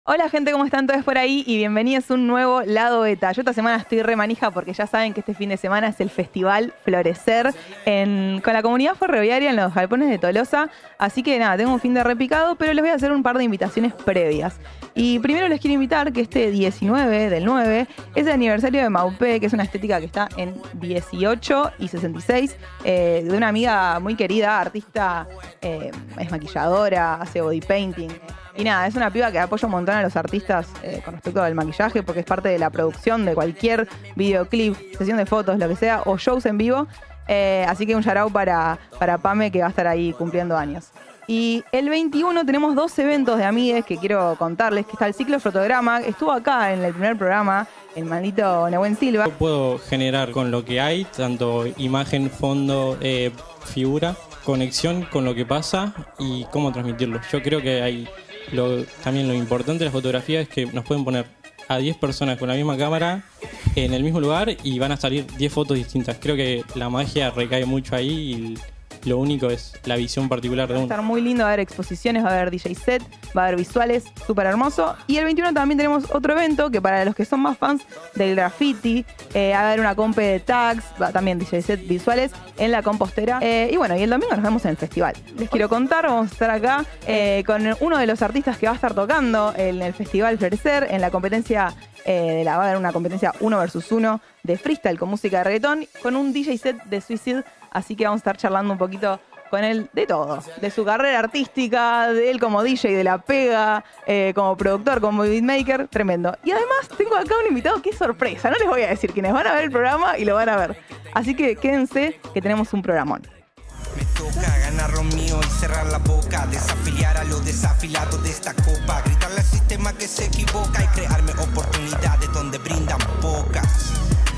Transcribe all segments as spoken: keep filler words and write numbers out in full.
Hola gente, ¿cómo están todos por ahí? Y bienvenidos a un nuevo Lado Beta. Yo esta semana estoy re manija porque ya saben que este fin de semana es el Festival Florecer en, con la comunidad ferroviaria en los galpones de Tolosa. Así que nada, tengo un fin de repicado, pero les voy a hacer un par de invitaciones previas. Y primero les quiero invitar que este diecinueve del nueve es el aniversario de Maupé, que es una estética que está en dieciocho y sesenta y seis, eh, de una amiga muy querida, artista, eh, es maquilladora, hace body painting. Y nada, es una piba que apoya un montón a los artistas eh, con respecto al maquillaje, porque es parte de la producción de cualquier videoclip, sesión de fotos, lo que sea, o shows en vivo. Eh, así que un shout out para, para Pame, que va a estar ahí cumpliendo años. Y el veintiuno tenemos dos eventos de amigues que quiero contarles, que está el ciclo Fotograma. Estuvo acá en el primer programa el manito Nehuen Silva. Yo puedo generar con lo que hay, tanto imagen, fondo, eh, figura, conexión con lo que pasa y cómo transmitirlo. Yo creo que hay... Lo, también lo importante de la fotografía es que nos pueden poner a diez personas con la misma cámara en el mismo lugar y van a salir diez fotos distintas. Creo que la magia recae mucho ahí y lo único es la visión particular de uno. Va a estar muy lindo, va a haber exposiciones, va a haber D J set, va a haber visuales, súper hermoso. Y el veintiuno también tenemos otro evento que para los que son más fans del graffiti, eh, va a haber una compe de tags, va, también D J set visuales en la compostera. Eh, y bueno, y el domingo nos vemos en el festival. Les quiero contar, vamos a estar acá eh, con uno de los artistas que va a estar tocando en el Festival Florecer, en la competencia, eh, de la, va a haber una competencia uno versus uno de freestyle con música de reggaetón, con un D J set de Suicide. Así que vamos a estar charlando un poquito con él de todo, de su carrera artística, de él como D J, de la pega, eh, como productor, como beatmaker, tremendo. Y además tengo acá un invitado que es sorpresa, no les voy a decir quiénes, van a ver el programa y lo van a ver. Así que quédense que tenemos un programón. Me toca ganar lo mío y cerrar la boca, desafiliar a los desafilados de esta copa, gritarle al sistema que se equivoca y crearme oportunidades donde brindan pocas.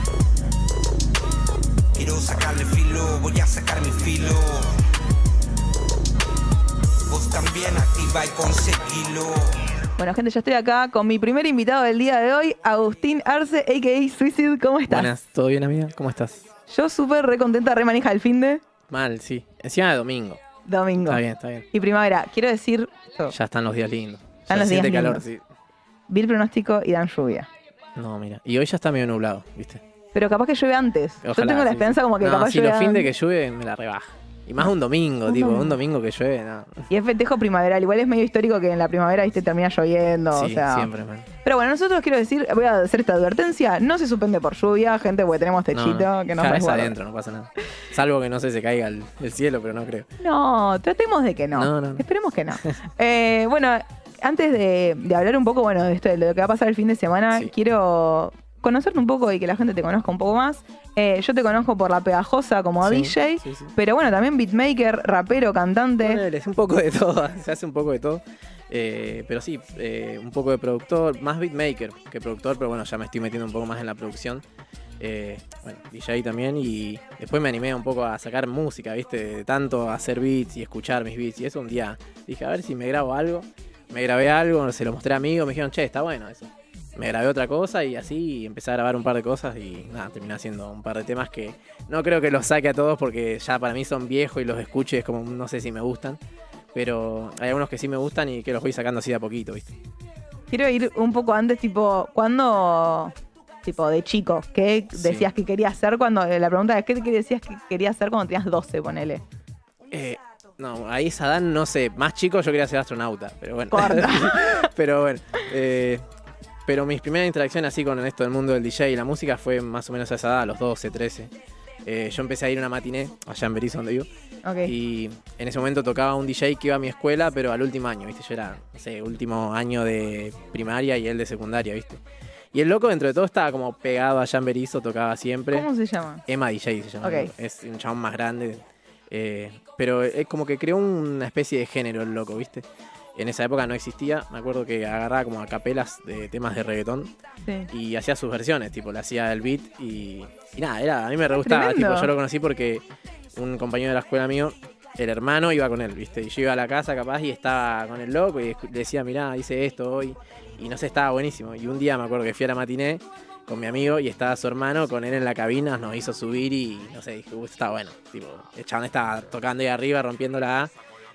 Quiero sacarle filo, voy a sacar mi filo. Vos también activa y conseguilo. Bueno, gente, yo estoy acá con mi primer invitado del día de hoy, Agustín Arce, a k a. Suicide. ¿Cómo estás? Buenas, ¿todo bien, amiga? ¿Cómo estás? Yo súper re contenta, re manija el finde. Mal, sí. Encima de domingo. Domingo. Está bien, está bien. Y primavera. Quiero decir... Oh, Ya están los días lindos. Están Ya los días siente calor, lindos. sí. vi el pronóstico y dan lluvia. No, mira. Y hoy ya está medio nublado, ¿viste? Pero capaz que llueve antes. Ojalá, Yo tengo la sí, esperanza sí. como que no, capaz si llueve los fines de antes. que llueve me la rebaja. Y más un domingo, Un tipo, domingo. un domingo que llueve, no. Y es festejo primaveral. Igual es medio histórico que en la primavera, viste, termina lloviendo. Sí, o sea. siempre, man. Pero bueno, nosotros quiero decir, voy a hacer esta advertencia. No se suspende por lluvia, gente, porque tenemos techito No, que nos ya es resguarda. adentro, no pasa nada. Salvo que no sé, se caiga el, el cielo, pero no creo. No, tratemos de que no. No, no, no. Esperemos que no. eh, bueno, antes de, de hablar un poco, bueno, de esto, de lo que va a pasar el fin de semana, Sí. quiero conocerte un poco y que la gente te conozca un poco más. Eh, yo te conozco por La Pegajosa como Sí, D J, sí, sí. pero bueno, también beatmaker, rapero, cantante. Ponele, es un poco de todo, se hace un poco de todo. Eh, pero sí, eh, un poco de productor, más beatmaker que productor, pero bueno, ya me estoy metiendo un poco más en la producción. Eh, bueno, D J también, y después me animé un poco a sacar música, ¿viste? De tanto hacer beats y escuchar mis beats. Y eso un día dije, a ver si me grabo algo. Me grabé algo, se lo mostré a amigos, me dijeron, che, está bueno eso. Me grabé otra cosa y así empecé a grabar un par de cosas y nada, terminé haciendo un par de temas que no creo que los saque a todos porque ya para mí son viejos y los escucho y es como no sé si me gustan. Pero hay algunos que sí me gustan y que los voy sacando así de a poquito, ¿viste? Quiero ir un poco antes, tipo, ¿cuándo, tipo, de chico, qué decías Sí. que querías hacer cuando, la pregunta es, ¿qué qué decías que querías hacer cuando tenías doce, ponele? Eh, no, ahí esa edad no sé. Más chico yo quería ser astronauta, pero bueno. Corta. pero bueno. Eh, pero mis primeras interacciones así con esto del mundo del D J y la música fue más o menos a esa edad, a los doce, trece. Eh, yo empecé a ir a una matiné, allá en Berizo, donde vivo. Ok. Y en ese momento tocaba un D J que iba a mi escuela, pero al último año, ¿viste? Yo era, no sé, último año de primaria y él de secundaria, ¿viste? Y el loco, dentro de todo, estaba como pegado allá en Berizo, tocaba siempre. ¿Cómo se llama? Emma D J se llama. Ok. Es un chabón más grande. eh, pero es como que creó una especie de género el loco, ¿viste? En esa época no existía. Me acuerdo que agarraba como a capelas de temas de reggaetón Sí. y hacía sus versiones, tipo, le hacía el beat y, y nada, era, a mí me re gustaba. Tremendo. Tipo, yo lo conocí porque un compañero de la escuela mío, el hermano, iba con él, ¿viste? Y yo iba a la casa capaz y estaba con el loco y escu- le decía, mirá, hice esto hoy. Y no sé, estaba buenísimo. Y un día me acuerdo que fui a la matiné con mi amigo y estaba su hermano con él en la cabina, nos hizo subir y no sé, dije, "Uh, está bueno". Tipo, el chabón estaba tocando ahí arriba, rompiendo la A.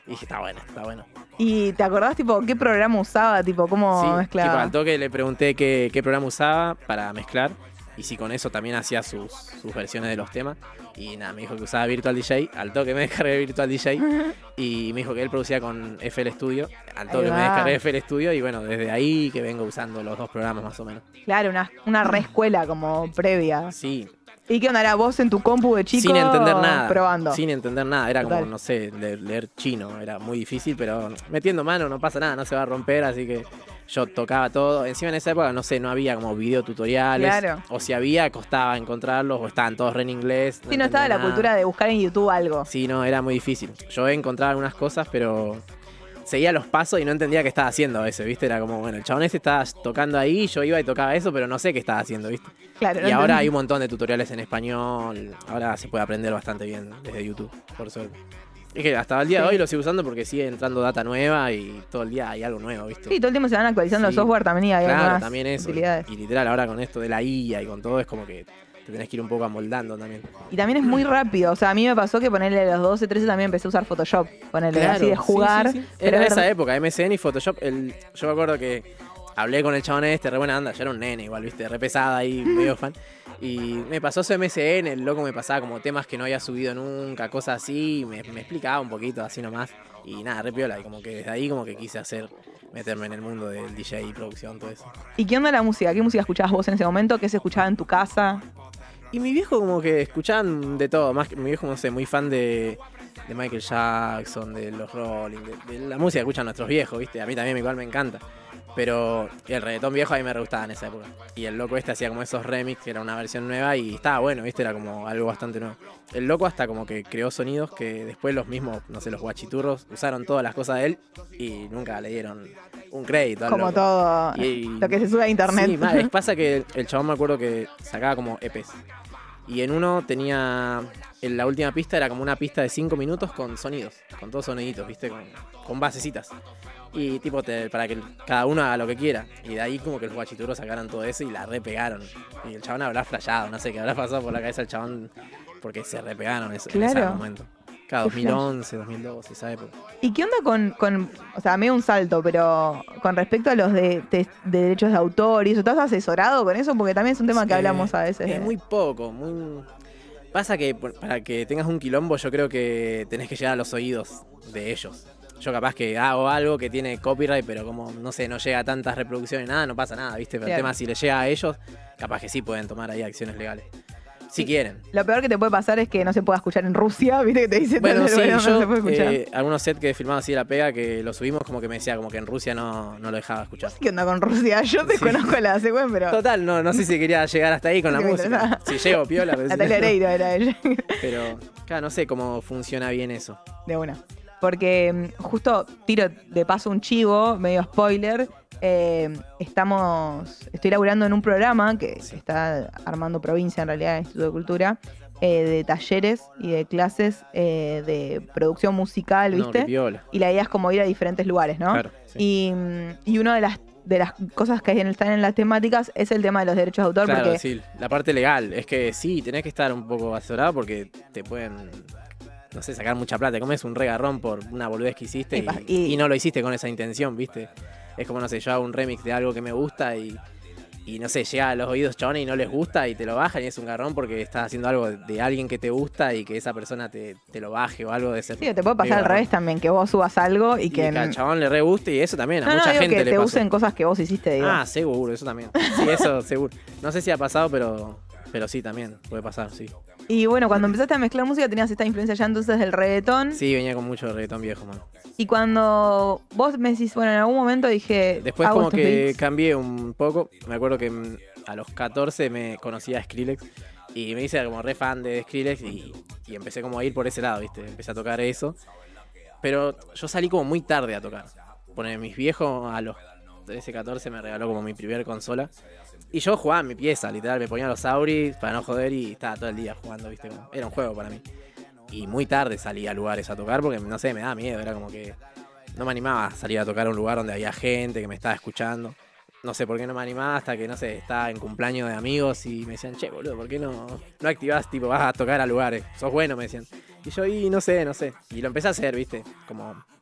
Y dije, está bueno, está bueno. ¿Y te acordás, tipo, qué programa usaba? Tipo, ¿cómo Sí, mezclaba? tipo, al toque le pregunté qué, qué programa usaba para mezclar. Y si con eso también hacía sus, sus versiones de los temas. Y nada, me dijo que usaba Virtual D J. Al toque me descargué Virtual D J. Y me dijo que él producía con F L Studio. Al toque Ahí me va. descargué F L Studio. Y bueno, desde ahí que vengo usando los dos programas más o menos. Claro, una, una reescuela como previa. Sí, ¿Y qué onda? ¿Era vos en tu compu de chico? sin entender nada. Probando. Sin entender nada. Era Total. como, no sé, le- leer chino. Era muy difícil, pero metiendo mano no pasa nada, no se va a romper. Así que yo tocaba todo. Encima en esa época, no sé, no había como videotutoriales. Claro. O si había, costaba encontrarlos. O estaban todos re en inglés. Sí, no estaba entendía la nada. cultura de buscar en YouTube algo. Sí, no, era muy difícil. Yo he encontrado algunas cosas, pero seguía los pasos y no entendía qué estaba haciendo a veces, ¿viste? Era como, bueno, el chabón ese estaba tocando ahí, yo iba y tocaba eso, pero no sé qué estaba haciendo, ¿viste? Claro, no Y ahora entendí. hay un montón de tutoriales en español, ahora se puede aprender bastante bien desde YouTube, por suerte. Es que hasta el día de Sí. hoy lo sigo usando porque sigue entrando data nueva y todo el día hay algo nuevo, ¿viste? Sí, todo el tiempo se van actualizando Sí. los software también y hay Claro, algunas también eso. utilidades. Y literal, ahora con esto de la I A y con todo es como que te tenés que ir un poco amoldando también. Y también es muy rápido. O sea, a mí me pasó que ponerle a los doce, trece también empecé a usar Photoshop. Ponerle así de sí, jugar. sí, sí. pero Era ver- esa época, M S N y Photoshop. El, yo me acuerdo que hablé con el chabón este, re buena onda. Yo era un nene igual, viste, re pesada ahí, medio fan. Y me pasó su M S N, el loco me pasaba como temas que no había subido nunca, cosas así. Me, me explicaba un poquito, así nomás. Y nada, re piola. Y como que desde ahí como que quise hacer, meterme en el mundo del D J y producción, todo eso. ¿Y qué onda la música? ¿Qué música escuchabas vos en ese momento? ¿Qué se escuchaba en tu casa? Y mi viejo como que escuchaban de todo, más que mi viejo, no sé, muy fan de, de Michael Jackson, de los Rolling, de, de la música que escuchan nuestros viejos, ¿viste? A mí también igual me encanta. Pero el reggaetón viejo a mí me re gustaba en esa época. Y el loco este hacía como esos remix, que era una versión nueva y estaba bueno, ¿viste? Era como algo bastante nuevo. El loco hasta como que creó sonidos que después los mismos, no sé, los guachiturros usaron todas las cosas de él y nunca le dieron un crédito al Como loco. todo Y- lo que se sube a internet. Sí, mal, pasa que el, el chabón me acuerdo que sacaba como E Pes. Y en uno tenía. En la última pista era como una pista de cinco minutos con sonidos. Con todos soniditos, ¿viste? Con, con basecitas. Y tipo, te- para que el- cada uno haga lo que quiera. Y de ahí como que los guachituros sacaron todo eso y la repegaron. Y el chabón habrá flasheado, no sé qué habrá pasado por la cabeza del chabón. Porque se repegaron eso, en ese Claro. momento. Cada Qué dos mil once, dos mil doce, esa época. ¿Y qué onda con, con, o sea, medio un salto, pero con respecto a los de, de- de derechos de autor y eso, ¿estás asesorado con eso? Porque también es un tema que Eh, hablamos a veces. Es de- muy poco, muy... Pasa que por- para que tengas un quilombo yo creo que tenés que llegar a los oídos de ellos. Yo capaz que hago algo que tiene copyright, pero como, no sé, no llega a tantas reproducciones, nada, no pasa nada, ¿viste? Pero Claro. el tema, si le llega a ellos, capaz que sí pueden tomar ahí acciones legales. Si Sí. quieren. Lo peor que te puede pasar es que no se pueda escuchar en Rusia, ¿viste? Que te dicen Bueno, tal, sí, pero no yo, se puede escuchar. eh, algunos sets que he filmado así de la pega, que lo subimos, como que me decía como que en Rusia no, no lo dejaba escuchar. ¿Qué onda con Rusia? Yo desconozco la secuencia, pero Total, no, no sé si quería llegar hasta ahí con la Sí, me música. interesaba. Si llego, piola. pero si Natalia no, no. Oreiro era ella. Pero, claro, no sé cómo funciona bien eso. De una. Porque mm, justo tiro de paso un chivo, medio spoiler. eh, estamos, estoy laburando en un programa que se está armando provincia, en realidad, Instituto de Cultura, eh, de talleres y de clases eh, de producción musical, No, ¿viste? qué piola. Y la idea es como ir a diferentes lugares, ¿no? Claro, sí. Y, mm, y una de las, de las cosas que hay en- están en las temáticas es el tema de los derechos de autor, Claro, porque sí, la parte legal. Es que sí, tenés que estar un poco asesorado porque te pueden, no sé, sacar mucha plata. Comes un regarrón por una boludez que hiciste Y pa- y, y- y no lo hiciste con esa intención, ¿viste? Es como, no sé, yo hago un remix de algo que me gusta y, y no sé, llega a los oídos chabones y no les gusta y te lo bajan y es un garrón porque estás haciendo algo de, de alguien que te gusta y que esa persona te, te lo baje o algo de ser. sí, te puede pasar medio al garrón. revés también, que vos subas algo y Y que... que al chabón le re guste y eso también, a no, no, mucha digo gente que le te pasó. usen cosas que vos hiciste, digo. Ah, seguro, eso también. Sí, eso seguro. No sé si ha pasado, pero, pero sí, también puede pasar, sí. Y bueno, cuando empezaste a mezclar música tenías esta influencia ya entonces del reggaetón. Sí, venía con mucho reggaetón viejo, man. Y cuando vos me decís, bueno, en algún momento dije. Después hago como estos que beats. cambié un poco. Me acuerdo que mm, a los catorce me conocí a Skrillex y me hice como re fan de Skrillex y, y empecé como a ir por ese lado, ¿viste? Empecé a tocar eso. Pero yo salí como muy tarde a tocar. Poner mis viejos a los trece, catorce me regaló como mi primer consola. Y yo jugaba en mi pieza, literal, me ponía los auris para no joder y estaba todo el día jugando, ¿viste? Como- Era un juego para mí. Y muy tarde salí a lugares a tocar porque, no sé, me daba miedo, era como que no me animaba a salir a tocar a un lugar donde había gente que me estaba escuchando. No sé por qué no me animaba hasta que, no sé, estaba en cumpleaños de amigos y me decían, che, boludo, ¿por qué no, no activás, tipo, vas a tocar a lugares? Sos bueno, me decían. Y yo, y no sé, no sé. Y lo empecé a hacer, ¿viste? Como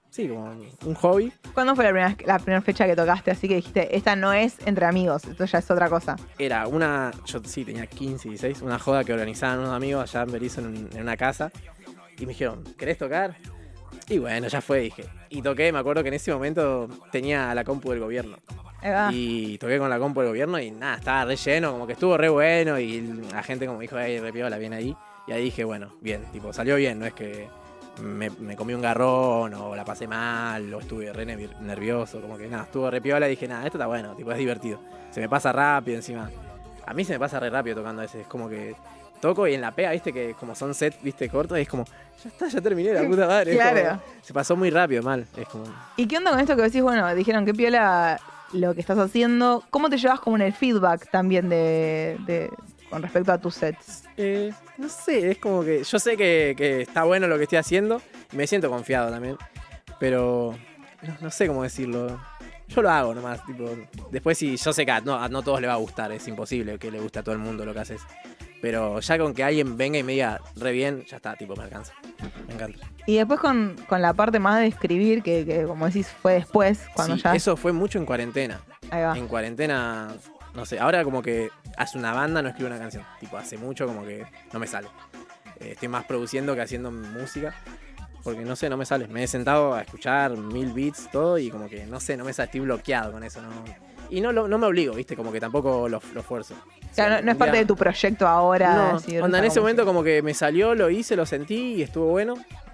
sí, como un hobby. ¿Cuándo fue la primera, la primera fecha que tocaste? Así que dijiste, esta no es entre amigos, esto ya es otra cosa. Era una, yo sí tenía quince, dieciséis, una joda que organizaban unos amigos allá en Berizo en, un- en una casa. Y me dijeron, ¿querés tocar? Y bueno, ya fue, dije. Y toqué, me acuerdo que en ese momento tenía la compu del gobierno. Ahí va. Y toqué con la compu del gobierno y nada, estaba re lleno, como que estuvo re bueno. Y la gente como dijo, ay, re piola, bien ahí. Y ahí dije, bueno, bien, tipo, salió bien, no es que me, me comí un garrón o la pasé mal o estuve re nervi- nervioso, como que nada, estuvo re piola y dije, nada, esto está bueno, tipo, es divertido. Se me pasa rápido encima. A mí se me pasa re rápido tocando a veces, es como que toco y en la pega, viste, que como son sets, viste, cortos, y es como, ya está, ya terminé, la puta madre. Es Claro. como- se pasó muy rápido, mal, es como... ¿Y qué onda con esto que decís? Bueno, dijeron que piola lo que estás haciendo. ¿Cómo te llevas como en el feedback también de, de con respecto a tus sets? Eh, no sé, es como que yo sé que, que está bueno lo que estoy haciendo y me siento confiado también, pero no, no sé cómo decirlo. Yo lo hago nomás, tipo, después si yo sé que a no, a no todos les va a gustar, es imposible que le guste a todo el mundo lo que haces, pero ya con que alguien venga y me diga re bien, ya está, tipo, me alcanza, me encanta. Y después con, con la parte más de escribir, que, que como decís fue después, cuando Sí, ya... eso fue mucho en cuarentena. Ahí va. En cuarentena, no sé, ahora como que hace una banda no escribo una canción. Tipo, hace mucho como que no me sale. Eh, estoy más produciendo que haciendo música. Porque no sé, no me sale. Me he sentado a escuchar mil beats, todo, y como que no sé, no me sale, estoy bloqueado con eso. No. Y no, lo- no me obligo, ¿viste? Como que tampoco lo, lo fuerzo. O sea, no, no es un parte día- de tu proyecto ahora. No, decir, onda, en hago ese momento música. como que me salió, lo hice, lo sentí y estuvo bueno.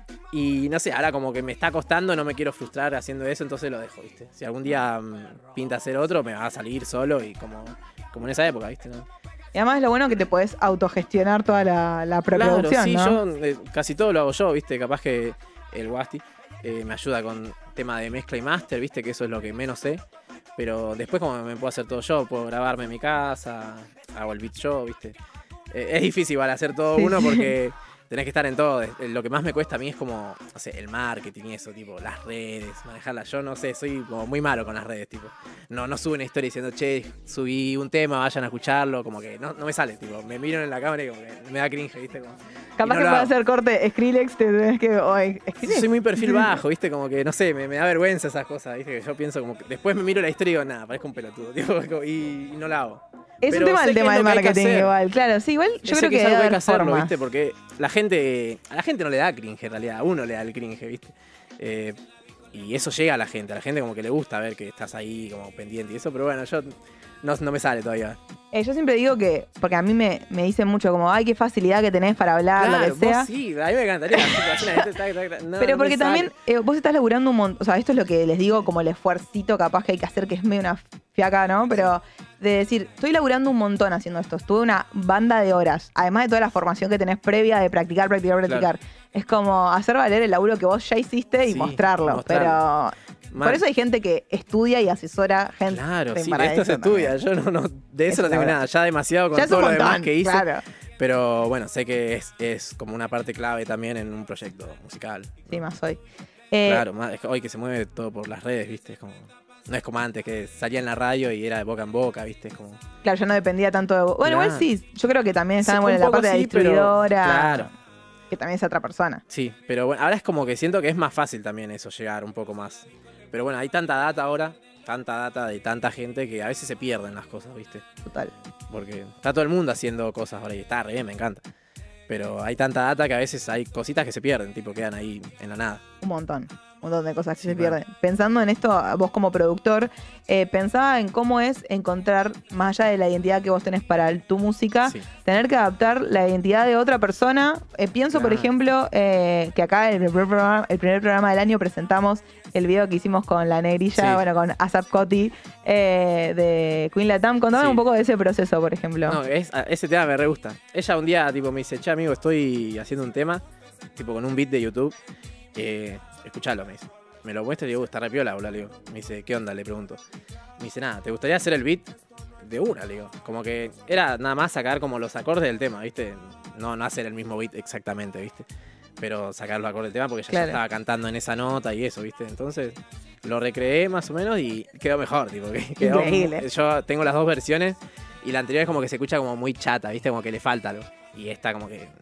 Y no sé, ahora como que me está costando, no me quiero frustrar haciendo eso, entonces lo dejo, ¿viste? Si algún día mm, pinta hacer otro, me va a salir solo y como, como en esa época, ¿viste? ¿No? Y además es lo bueno que te podés autogestionar toda la, la Claro, preproducción, sí, ¿no? yo eh, casi todo lo hago yo, ¿viste? Capaz que el Wasti eh, me ayuda con tema de mezcla y máster, ¿viste? Que eso es lo que menos sé. Pero después como me puedo hacer todo yo, puedo grabarme en mi casa, hago el beat yo, ¿viste? Eh, es difícil igual hacer todo Sí, uno sí. porque tenés que estar en todo. Eh, Lo que más me cuesta a mí es como, no sé, el marketing y eso, tipo, las redes, manejarlas. Yo no sé, soy como muy malo con las redes, tipo. No, no subo una historia diciendo, che, subí un tema, vayan a escucharlo, como que no, no me sale, tipo, me miro en la cámara y como que me da cringe, ¿viste? Como, y Capaz no que lo puede hago. hacer corte Skrillex, te tenés que... Oye, ¿Skrillex? Soy muy perfil bajo, ¿viste? Como que, no sé, me, me da vergüenza esas cosas, ¿viste? Que yo pienso como que después me miro la historia y digo, nada, parezco un pelotudo, tipo, como- y, y no la hago. Es Pero un tema sé el que tema es del lo que hay que marketing hacer. igual. Claro, sí, igual yo Sé creo que, es debe algo que hay que haber hacerlo, formas. ¿viste? Porque la gente, a la gente no le da cringe en realidad, a uno le da el cringe, ¿viste? Eh, y eso llega a la gente, a la gente como que le gusta ver que estás ahí como pendiente y eso, pero bueno, yo no, no me sale todavía. Eh, yo siempre digo que, porque a mí me, me dicen mucho como, ay, qué facilidad que tenés para hablar, Claro, lo que sea. vos sí, a mí me encantaría. así la gente, tac, tac, tac. No, Pero no porque me sale. también eh, vos estás laburando un montón, o sea, esto es lo que les digo como el esfuercito capaz que hay que hacer, que es medio una fiaca, ¿no? Pero de decir, estoy laburando un montón haciendo esto, estuve una banda de horas, además de toda la formación que tenés previa de practicar, practicar, practicar. Es como hacer valer el laburo que vos ya hiciste y Sí, mostrarlo, mostrarlo. pero... Mal. Por eso hay gente que estudia y asesora gente Claro, sí, para de esto eso se estudia. también. Yo no, no, de eso Eso no tengo es la nada. Ya demasiado con Ya es todo un lo demás montón, que hice. claro. Pero bueno, sé que es, es como una parte clave también en un proyecto musical. Sí, más hoy. Eh, Claro, más- es que hoy que se mueve todo por las redes, ¿viste? Es como, no es como antes que salía en la radio y era de boca en boca, ¿viste? Es como, Claro, yo no dependía tanto de vos. Bueno, Claro. igual sí, yo creo que también está Sí, bueno un la poco parte de la sí, pero- distribuidora, claro. que también es otra persona. Sí, pero bueno, ahora es como que siento que es más fácil también eso, llegar un poco más. Pero bueno, hay tanta data ahora, tanta data de tanta gente que a veces se pierden las cosas, ¿viste? Total. Porque está todo el mundo haciendo cosas ahora y está re bien, me encanta. Pero hay tanta data que a veces hay cositas que se pierden, tipo quedan ahí en la nada. Un montón. Un montón de cosas que Sí, se mal. pierden. Pensando en esto, vos como productor, eh, pensaba en cómo es encontrar, más allá de la identidad que vos tenés para tu música, Sí. tener que adaptar la identidad de otra persona. Eh, pienso, por Claro. ejemplo, eh, que acá en el primer, programa, el primer programa del año presentamos el video que hicimos con la negrilla, Sí. bueno, con Asap Coti, eh, de Queen Latam. Contame Sí. un poco de ese proceso, por ejemplo. No, es, a- ese tema me re gusta. Ella un día tipo me dice, che amigo, estoy haciendo un tema, tipo con un beat de YouTube. Eh, escuchalo, me dice. Me lo muestra y le digo, está re piola, boludo, le digo. Me dice, ¿qué onda? Le pregunto. Me dice, nada, ¿te gustaría hacer el beat? De una, le digo. Como que era nada más sacar como los acordes del tema, ¿viste? No, no hacer el mismo beat exactamente, ¿viste? Pero sacar los acordes del tema porque ella Claro. ya estaba cantando en esa nota y eso, ¿viste? Entonces lo recreé más o menos y quedó mejor, tipo. Que quedó, Increíble. yo tengo las dos versiones y la anterior es como que se escucha como muy chata, ¿viste? Como que le falta algo. Y esta como que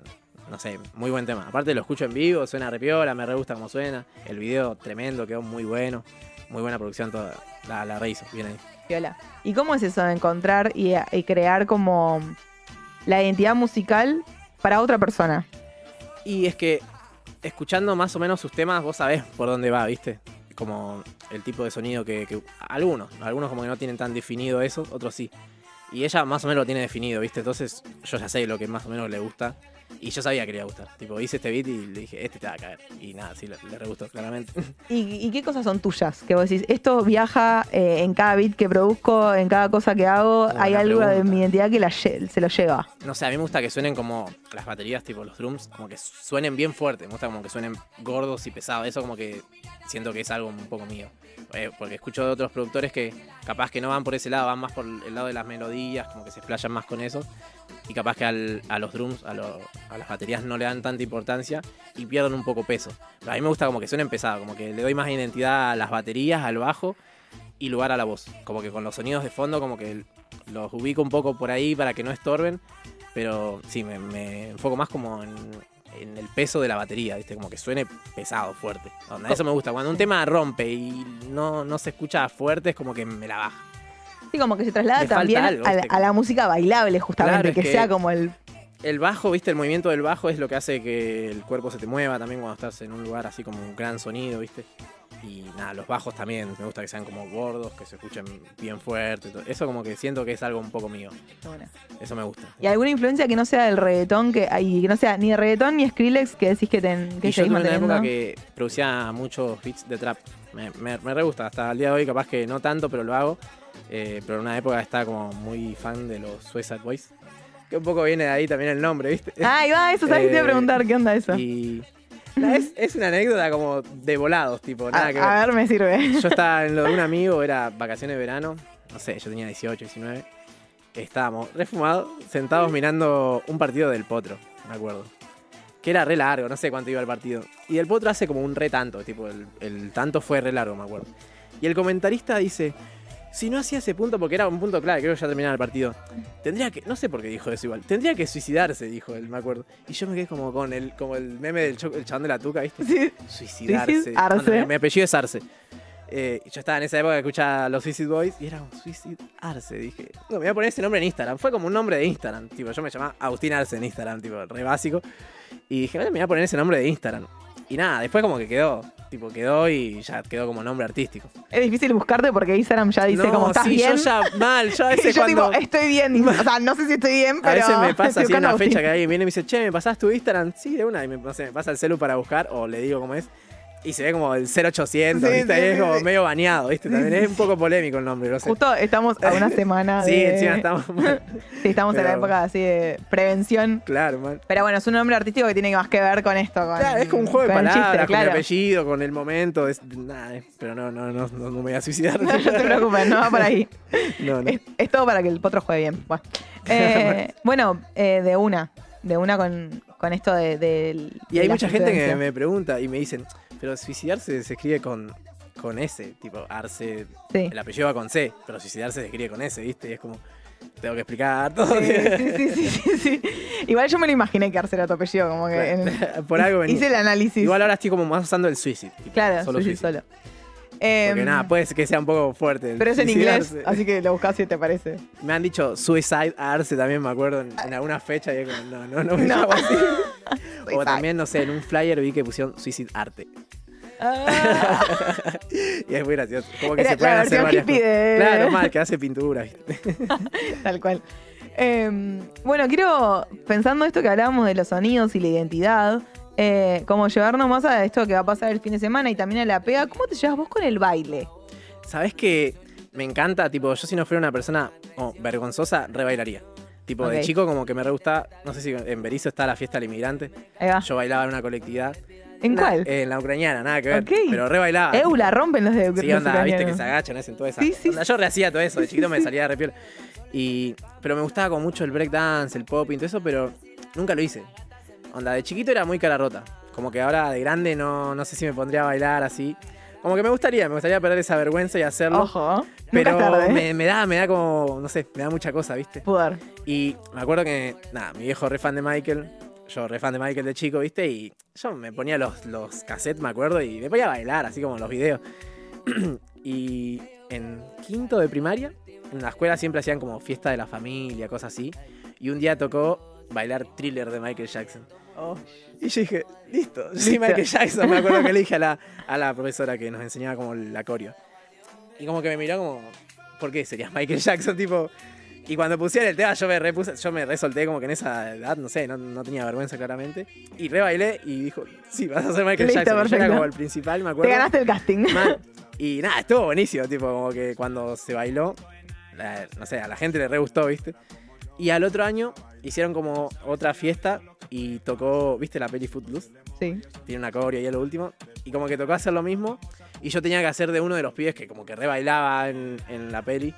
no sé, muy buen tema. Aparte lo escucho en vivo, suena repiola, me re gusta cómo suena. El video tremendo, quedó muy bueno. Muy buena producción toda. La, la rehizo, bien ahí. Viola. ¿Y cómo es eso de encontrar y, y crear como la identidad musical para otra persona? Y es que escuchando más o menos sus temas, vos sabés por dónde va, ¿viste? Como el tipo de sonido que, que algunos, algunos como que no tienen tan definido eso, otros sí. Y ella más o menos lo tiene definido, ¿viste? Entonces yo ya sé lo que más o menos le gusta. Y yo sabía que le iba a gustar. Tipo, hice este beat y le dije, este te va a caer. Y nada, sí, le, le re gustó, claramente. ¿Y, ¿Y qué cosas son tuyas? Que vos decís, esto viaja eh, en cada beat que produzco, en cada cosa que hago, Buena hay algo pregunta. de mi identidad que la lle- se lo lleva. No sé, a mí me gusta que suenen como las baterías, tipo los drums, como que suenen bien fuerte. Me gusta como que suenen gordos y pesados. Eso como que siento que es algo un poco mío. Eh, porque escucho de otros productores que capaz que no van por ese lado, van más por el lado de las melodías, como que se explayan más con eso. Y capaz que al, a los drums, a, lo, a las baterías no le dan tanta importancia y pierden un poco peso. Pero a mí me gusta como que suenen pesados, como que le doy más identidad a las baterías, al bajo y lugar a la voz. Como que con los sonidos de fondo como que los ubico un poco por ahí para que no estorben. Pero sí, me, me enfoco más como en, en el peso de la batería, ¿viste? Como que suene pesado, fuerte. Onda, eso me gusta. Cuando un tema rompe y no, no se escucha fuerte, es como que me la baja. Sí, como que se traslada Me falta también algo, a, la, ¿viste? a la música bailable, justamente, Claro, es que, que- sea como el... El bajo, ¿viste? El movimiento del bajo es lo que hace que el cuerpo se te mueva también cuando estás en un lugar así como un gran sonido, ¿viste? Y nada, los bajos también, me gusta que sean como gordos, que se escuchen bien fuerte. todo. Eso como que siento que es algo un poco mío. Bueno. Eso me gusta. ¿Y alguna influencia que no sea del reggaetón, que, ay, que no sea ni de reggaetón ni Skrillex, que decís que, ten, que Y yo seguís tuve una manteniendo? época que producía muchos beats de trap. Me, me, me re gusta. Hasta el día de hoy capaz que no tanto, pero lo hago. Eh, pero en una época estaba como muy fan de los Suicide Boys. Que un poco viene de ahí también el nombre, ¿viste? Ah, ahí va, eso, ¿sabes? Te iba a Eh, preguntar, ¿qué onda eso? Y nada, es, es una anécdota como de volados, tipo, nada a, que ver. a ver, me sirve. Yo estaba en lo de un amigo, era vacaciones de verano, no sé, yo tenía dieciocho, diecinueve. Estábamos refumados, sentados mirando un partido del Potro, me acuerdo. Que era re largo, no sé cuánto iba el partido. Y el Potro hace como un re tanto, tipo, el, el tanto fue re largo, me acuerdo. Y el comentarista dice, si no hacía ese punto, porque era un punto clave, creo que ya terminaba el partido, tendría que, no sé por qué dijo eso igual, tendría que suicidarse, dijo él, me acuerdo. Y yo me quedé como con el, como el meme del cho- el chabón de la tuca, ¿viste? Sí. Suicidarse. Suicidarse. Bueno, mi apellido es Arce. Eh, yo estaba en esa época que escuchaba los Suicide Boys y era como Suicide Arce. Dije, no, me voy a poner ese nombre en Instagram. Fue como un nombre de Instagram. Tipo, yo me llamaba Agustín Arce en Instagram, tipo, re básico. Y dije, bueno, me voy a poner ese nombre de Instagram. Y nada, después como que quedó. Tipo, quedó y ya quedó como nombre artístico. Es difícil buscarte porque Instagram ya dice no, como, ¿estás sí, bien? yo ya mal. Yo a veces Yo cuando... tipo, estoy bien. O sea, no sé si estoy bien, A pero... veces me pasa estoy así en buscando una a Agustín. fecha que alguien viene y me dice, che, ¿me pasás tu Instagram? Sí, de una. Y me, no sé, me pasa el celu para buscar o le digo cómo es. Y se ve como el cero ochocientos, Sí, ¿viste? sí, Ahí es sí, como sí. medio baneado, ¿viste? También es un poco polémico el nombre, no sé. Justo estamos a una semana de... Sí, encima estamos mal. Sí, estamos en la Pero- época así de prevención. Claro, man. Pero bueno, es un nombre artístico que tiene más que ver con esto. Con, Claro, es como un juego de con el palabras, chiste, con el claro. apellido, con el momento. Es, nada, eh, pero no, no, no, no, no me voy a suicidar. No, no te preocupes, no va por ahí. No, no. Es, es todo para que el potro juegue bien. Bueno, Eh, bueno eh, de una. De una con, con esto de, de- Y de hay las mucha gente que influencias. me pregunta y me dicen, pero suicidarse se escribe con, con S, tipo Arce, Sí. el apellido va con C, pero suicidarse se escribe con S, ¿viste? Y es como, tengo que explicar todo. Sí, sí, sí, sí, sí, sí. Igual yo me lo imaginé que Arce era tu apellido, como que en- Por algo venía. hice el análisis. Igual ahora estoy como más usando el suicide. tipo, claro, solo sushi suicide. solo. Em, Porque nada, puede ser que sea un poco fuerte. el pero es en inglés, suicidarse. así que lo buscás si te parece. Me han dicho Suicide Arce también, me acuerdo, en, en alguna fecha. Y es como, no, no, no me No. llamo así. Suicide. O también, no sé, en un flyer vi que pusieron Suicide Arte. Ah, Y es muy gracioso. Como que Era se pueden la hacer versión varias hippie cosas. de- Claro, mal, que hace pintura, ¿viste? tal cual. Em, bueno, quiero, pensando esto que hablábamos de los sonidos y la identidad, eh, como llevarnos más a esto que va a pasar el fin de semana y también a la pega, ¿cómo te llevas vos con el baile? ¿Sabés que me encanta? Tipo, yo si no fuera una persona oh, vergonzosa, re bailaría. Tipo, de Ok. chico como que me re gustaba, no sé si en Berizo está la fiesta del inmigrante. Ahí va. Yo bailaba en una colectividad. ¿En Na- cuál? En la ucraniana, nada que ver. Ok. Pero re bailaba. Eu, la rompen los de Sí, los onda, viste que ucranianos. se agachan, hacen toda esa. Sí, sí, onda, yo rehacía todo eso, de chiquito me salía de repiola. Y, pero me gustaba como mucho el breakdance, el pop y todo eso, pero nunca lo hice. Onda, de chiquito era muy cara rota. Como que ahora de grande no, no sé si me pondría a bailar así. Como que me gustaría, me gustaría perder esa vergüenza y hacerlo. Ojo, pero nunca es tarde. me, me da, me da como, no sé, me da mucha cosa, ¿viste? Pudor. Y me acuerdo que, nada, mi viejo re fan de Michael. yo re fan de Michael de chico, ¿viste? Y yo me ponía los, los cassettes, me acuerdo, y me ponía a bailar, así como los videos. Y en quinto de primaria, en la escuela siempre hacían como fiesta de la familia, cosas así. Y un día tocó bailar Thriller de Michael Jackson. Oh. Y yo dije, listo, sí, Listo. Michael Jackson. Me acuerdo que le dije a la, a la profesora que nos enseñaba como la coreo. Y como que me miró como, ¿por qué serías Michael Jackson? Tipo... Y cuando pusieron el tema yo me repuse, yo me resolté como que en esa edad, no sé, no, no tenía vergüenza claramente. Y re bailé y dijo, sí, vas a ser Michael Listo, Jackson. Y yo era perfecto. como el principal, me acuerdo. Te ganaste el casting. Man, y nada, estuvo buenísimo, tipo, como que cuando se bailó, la- no sé, a la gente le re gustó, ¿viste? Y al otro año hicieron como otra fiesta y tocó, ¿viste la peli Footloose? Sí. Tiene una coreo ahí a lo último. Y como que tocó hacer lo mismo. Y yo tenía que hacer de uno de los pibes que como que re bailaba en, en la peli.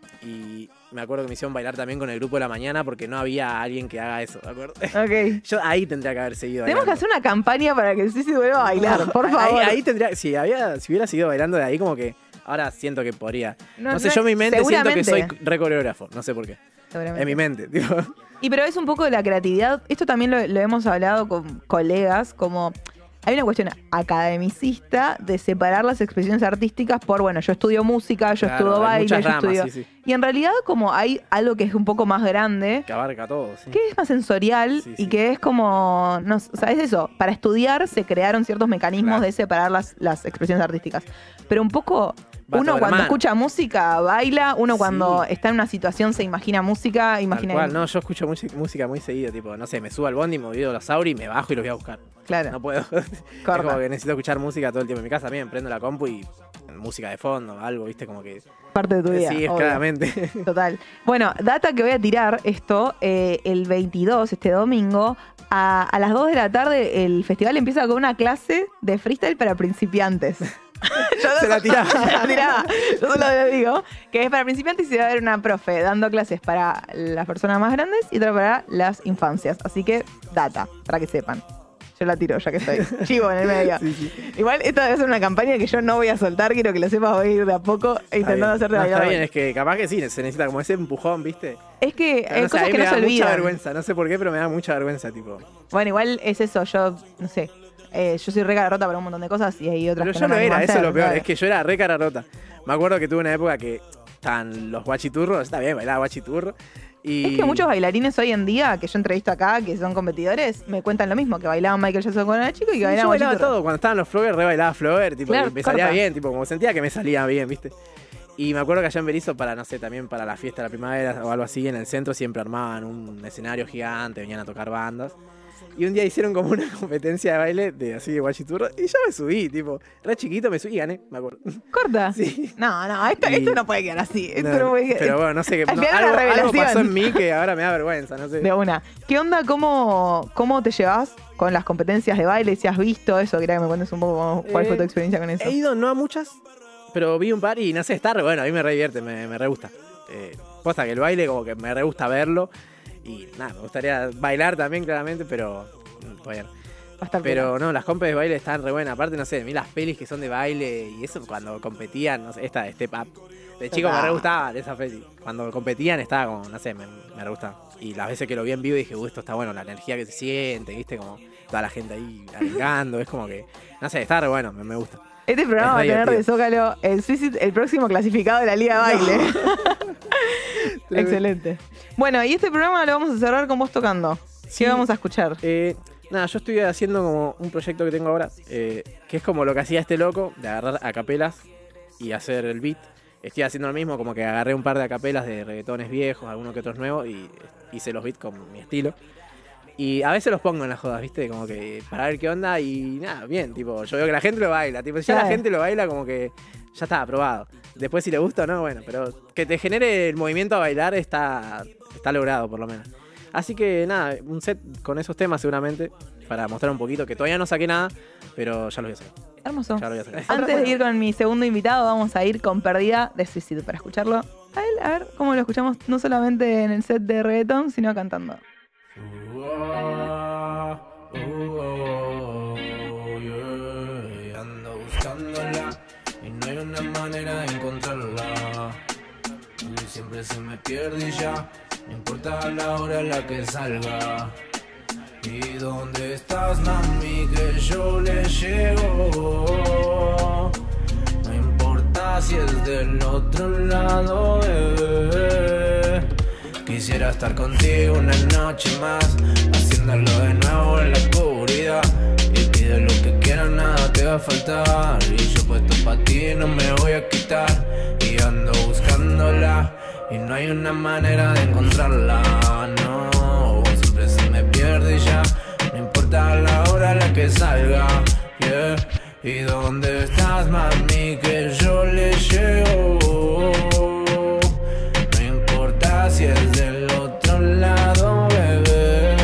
Y me acuerdo que me hicieron bailar también con el grupo de la mañana porque no había alguien que haga eso, ¿de acuerdo? Ok. Yo ahí tendría que haber seguido Tenemos que bailando. hacer una campaña para que el Sisi vuelva a bailar, por Ahí- favor. Ahí, tendría, si, había, si hubiera seguido bailando de ahí, como que ahora siento que podría. No, No, sé, no, yo en mi mente siento que soy seguramente. re coreógrafo, no sé por qué. Seguramente. En mi mente, tipo. Y pero es un poco de la creatividad. Esto también lo, lo hemos hablado con colegas, como hay una cuestión academicista de separar las expresiones artísticas por, bueno, yo estudio música, yo Claro, estudio hay baile, muchas yo ramas, estudio... sí, sí, Y en realidad como hay algo que es un poco más grande, que abarca todo, sí. que es más sensorial Sí, y sí. que es como, no, o sea, es eso, para estudiar se crearon ciertos mecanismos Claro. de separar las, las expresiones artísticas. Pero un poco, Va uno todo de la cuando mano. escucha música baila, uno Sí. cuando está en una situación se imagina música, Tal imagina... cual, no, yo escucho mucha- música muy seguido, tipo, no sé, me subo al bondi, me olvido los Auri y me bajo y los voy a buscar. Claro, No puedo. Es corta. como que necesito escuchar música todo el tiempo. En mi casa también prendo la compu y música de fondo, algo, viste, como que. Parte de tu vida. Sí, es obvio. claramente. Total. Bueno, data que voy a tirar esto, eh, el veintidós, este domingo, a, a las dos de la tarde el festival empieza con una clase de freestyle para principiantes. Yo Se la tiraba. Se la tiraba. Yo solo lo digo, que es para principiantes y se va a ver una profe dando clases para las personas más grandes y otra para las infancias. Así que, data, para que sepan. Yo la tiro, ya que estoy. Chivo en el medio. Sí, sí. Igual, esta debe ser una campaña que yo no voy a soltar, quiero que lo sepas, voy a ir de a poco Está intentando bien. hacerte No, bailar. está bien, es que capaz que sí, se necesita como ese empujón, ¿viste? Es que Pero hay no sé, a cosas mí que me no da se mucha olvidan. vergüenza, no sé por qué, pero me da mucha vergüenza, tipo. Bueno, igual es eso, yo, no sé, eh, yo soy re cara rota para un montón de cosas y hay otras Pero que yo no lo me animo era, a eso es hacer, lo peor, ¿sabes? es que yo era re cara rota. Me acuerdo que tuve una época que estaban los guachiturros, está bien, bailaba guachiturro. Y... Es que muchos bailarines hoy en día, que yo entrevisto acá, que son competidores, me cuentan lo mismo, que bailaban Michael Jackson cuando era chico y que Sí, yo bailaban bailaba guachiturro. todo, cuando estaban los Flogger, re bailaba Flogger, tipo, Claro, y me salía corta. bien, tipo, como sentía que me salía bien, ¿viste? Y me acuerdo que allá en Berizo, para, no sé, también para la fiesta de la primavera o algo así, en el centro siempre armaban un escenario gigante, venían a tocar bandas. Y un día hicieron como una competencia de baile, de así de guachiturro, y yo me subí, tipo, re chiquito, me subí y gané, me acuerdo. ¿Corta? Sí. No, no, esto, Y- esto no puede quedar así. Esto no, No, puede quedar. pero bueno, no sé qué. Al no, final algo, una algo revelación. pasó en mí que ahora me da vergüenza, no sé. De una. ¿Qué onda? ¿Cómo, cómo te llevas con las competencias de baile? Si has visto eso, quería que me cuentes un poco cómo- cuál fue tu Eh, experiencia con eso. He ido no a muchas, pero vi un par y no sé, está re bueno, a mí me re divierte, me, me re gusta. Eh, posta que el baile como que me re gusta verlo y nada, me gustaría bailar también claramente, pero mm, todavía no. Va a estar Pero no, las compes de baile están re buenas, aparte no sé, a mí las pelis que son de baile y eso cuando competían, no sé, esta de Step Up. De chico me re gustaba esa peli. Cuando competían estaba como, no sé, me, me re gustaba. Y las veces que lo vi en vivo dije, uy, esto está bueno, la energía que se siente, viste, como toda la gente ahí arengando, es como que, no sé, está re bueno, me, me gusta. Este programa va a Es re tener de divertido. Zócalo el, Suicide- el próximo clasificado de la Liga de Baile. Excelente. Bueno, y este programa lo vamos a cerrar con vos tocando. Sí. ¿Qué vamos a escuchar? Eh, nada, yo estoy haciendo como un proyecto que tengo ahora, eh, que es como lo que hacía este loco, de agarrar acapelas y hacer el beat. Estoy haciendo lo mismo, como que agarré un par de acapelas de reggaetones viejos, algunos que otros nuevos, y hice los beats con mi estilo. Y a veces los pongo en las jodas, ¿viste? Como que para ver qué onda y nada, bien, tipo, yo veo que la gente lo baila, tipo, si ya Claro. la gente lo baila, como que ya está aprobado. Después si le gusta o no, bueno, pero que te genere el movimiento a bailar está, está logrado por lo menos. Así que nada, un set con esos temas seguramente, para mostrar un poquito, que todavía no saqué nada, pero ya lo voy a sacar. Hermoso. Ya lo voy a sacar. Antes de ir con mi segundo invitado, vamos a ir con Perdida de Suicide para escucharlo. A él, a ver cómo lo escuchamos no solamente en el set de reggaetón, sino cantando. Uh, oh, uh, oh, yeah. Ando buscándola y no hay una manera de encontrarla. Y siempre se me pierde y ya, no importa la hora en la que salga. ¿Y dónde estás, mami? Que yo le llego. No importa si es del otro lado, bebé. Quisiera estar contigo una noche más, haciéndolo de nuevo en la oscuridad. Y pide lo que quieras, nada te va a faltar. Y yo puesto pa' ti, no me voy a quitar. Y ando buscándola y no hay una manera de encontrarla, no. Siempre se me pierde y ya no importa la hora a la que salga, yeah. ¿Y dónde estás, mami? Que yo le llego. No importa si es del otro lado, bebé.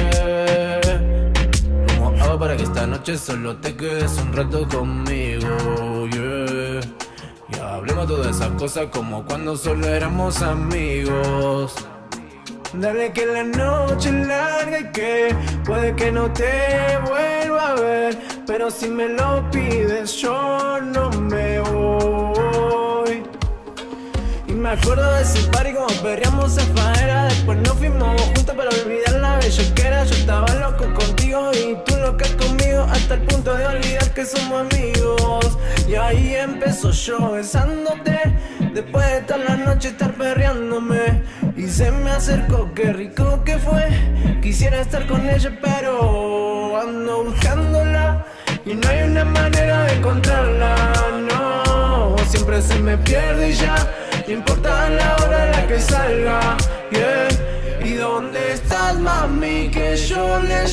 ¿Cómo hago para que esta noche solo te quedes un rato conmigo, yeah? Y hablemos todas esas cosas como cuando solo éramos amigos. Dale que la noche es larga y que puede que no te vuelva a ver, pero si me lo pides yo no me voy. Y me acuerdo de ese party como perreamos en faera. Después nos fuimos juntos para olvidar la bellaquera. Yo estaba loco contigo y tú loca conmigo, hasta el punto de olvidar que somos amigos. Y ahí empezó yo besándote, después de toda la noche estar perreándome. Y se me acercó, qué rico que fue. Quisiera estar con ella pero ando buscándola y no hay una manera de encontrarla, no. Siempre se me pierde y ya no importa la hora en la que salga, yeah. ¿Y dónde estás, mami? Que yo le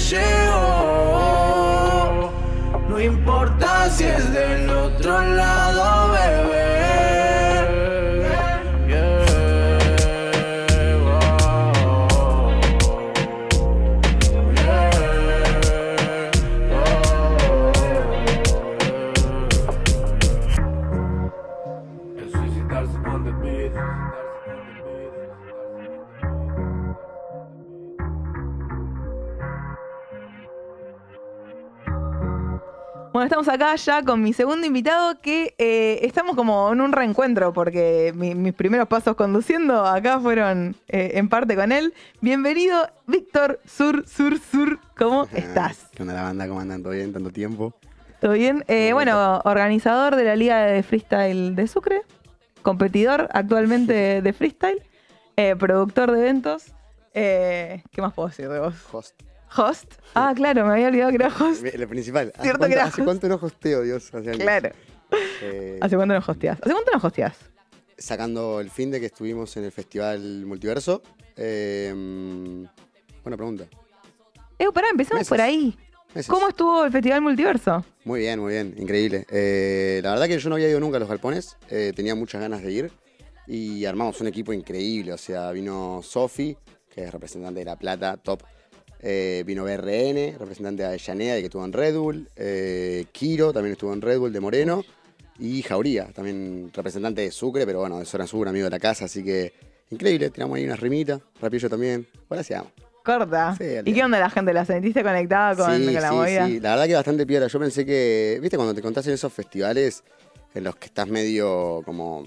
llego. No importa si es del otro lado, bebé. Bueno, estamos acá ya con mi segundo invitado que eh, estamos como en un reencuentro porque mi, mis primeros pasos conduciendo acá fueron eh, en parte con él. Bienvenido, Víctor Sur, Sur, Sur. ¿Cómo Ah, estás? ¿Qué onda la banda? ¿Cómo andan? ¿Todo bien? ¿Tanto tiempo? ¿Todo bien? Eh, bueno, organizador de la Liga de Freestyle de Sucre, competidor actualmente de freestyle, eh, productor de eventos. Eh, ¿Qué más puedo decir de vos? Host. ¿Host? Ah, claro, me había olvidado que era host. Lo principal. ¿Hace Cierto cuánto, que era ¿hace host. cuánto no hosteo, Dios? Hace años. Claro. Eh, ¿Hace cuánto nos hosteás? ¿Hace cuánto nos hosteás? Sacando el fin de que estuvimos en el Festival Multiverso. Eh, buena pregunta. Eh, pará, empezamos Meses. por ahí. Meses. ¿Cómo estuvo el Festival Multiverso? Muy bien, muy bien. Increíble. Eh, la verdad que yo no había ido nunca a los galpones. Eh, tenía muchas ganas de ir. Y armamos un equipo increíble. O sea, vino Sofi, que es representante de La Plata, top. Eh, vino B R N, representante de Avellaneda, que estuvo en Red Bull. Eh, Kiro también estuvo en Red Bull, de Moreno. Y Jauría, también representante de Sucre, pero bueno, de Zona Sur, amigo de la casa. Así que increíble, tiramos ahí unas rimitas. Rapillo también. Ahora se llama. Corta. Sí, ¿Y olvidé. qué onda la gente? ¿La sentiste conectada con, Sí, con la sí, movida? sí. La verdad que bastante piola. Yo pensé que, viste, cuando te contás en esos festivales en los que estás medio como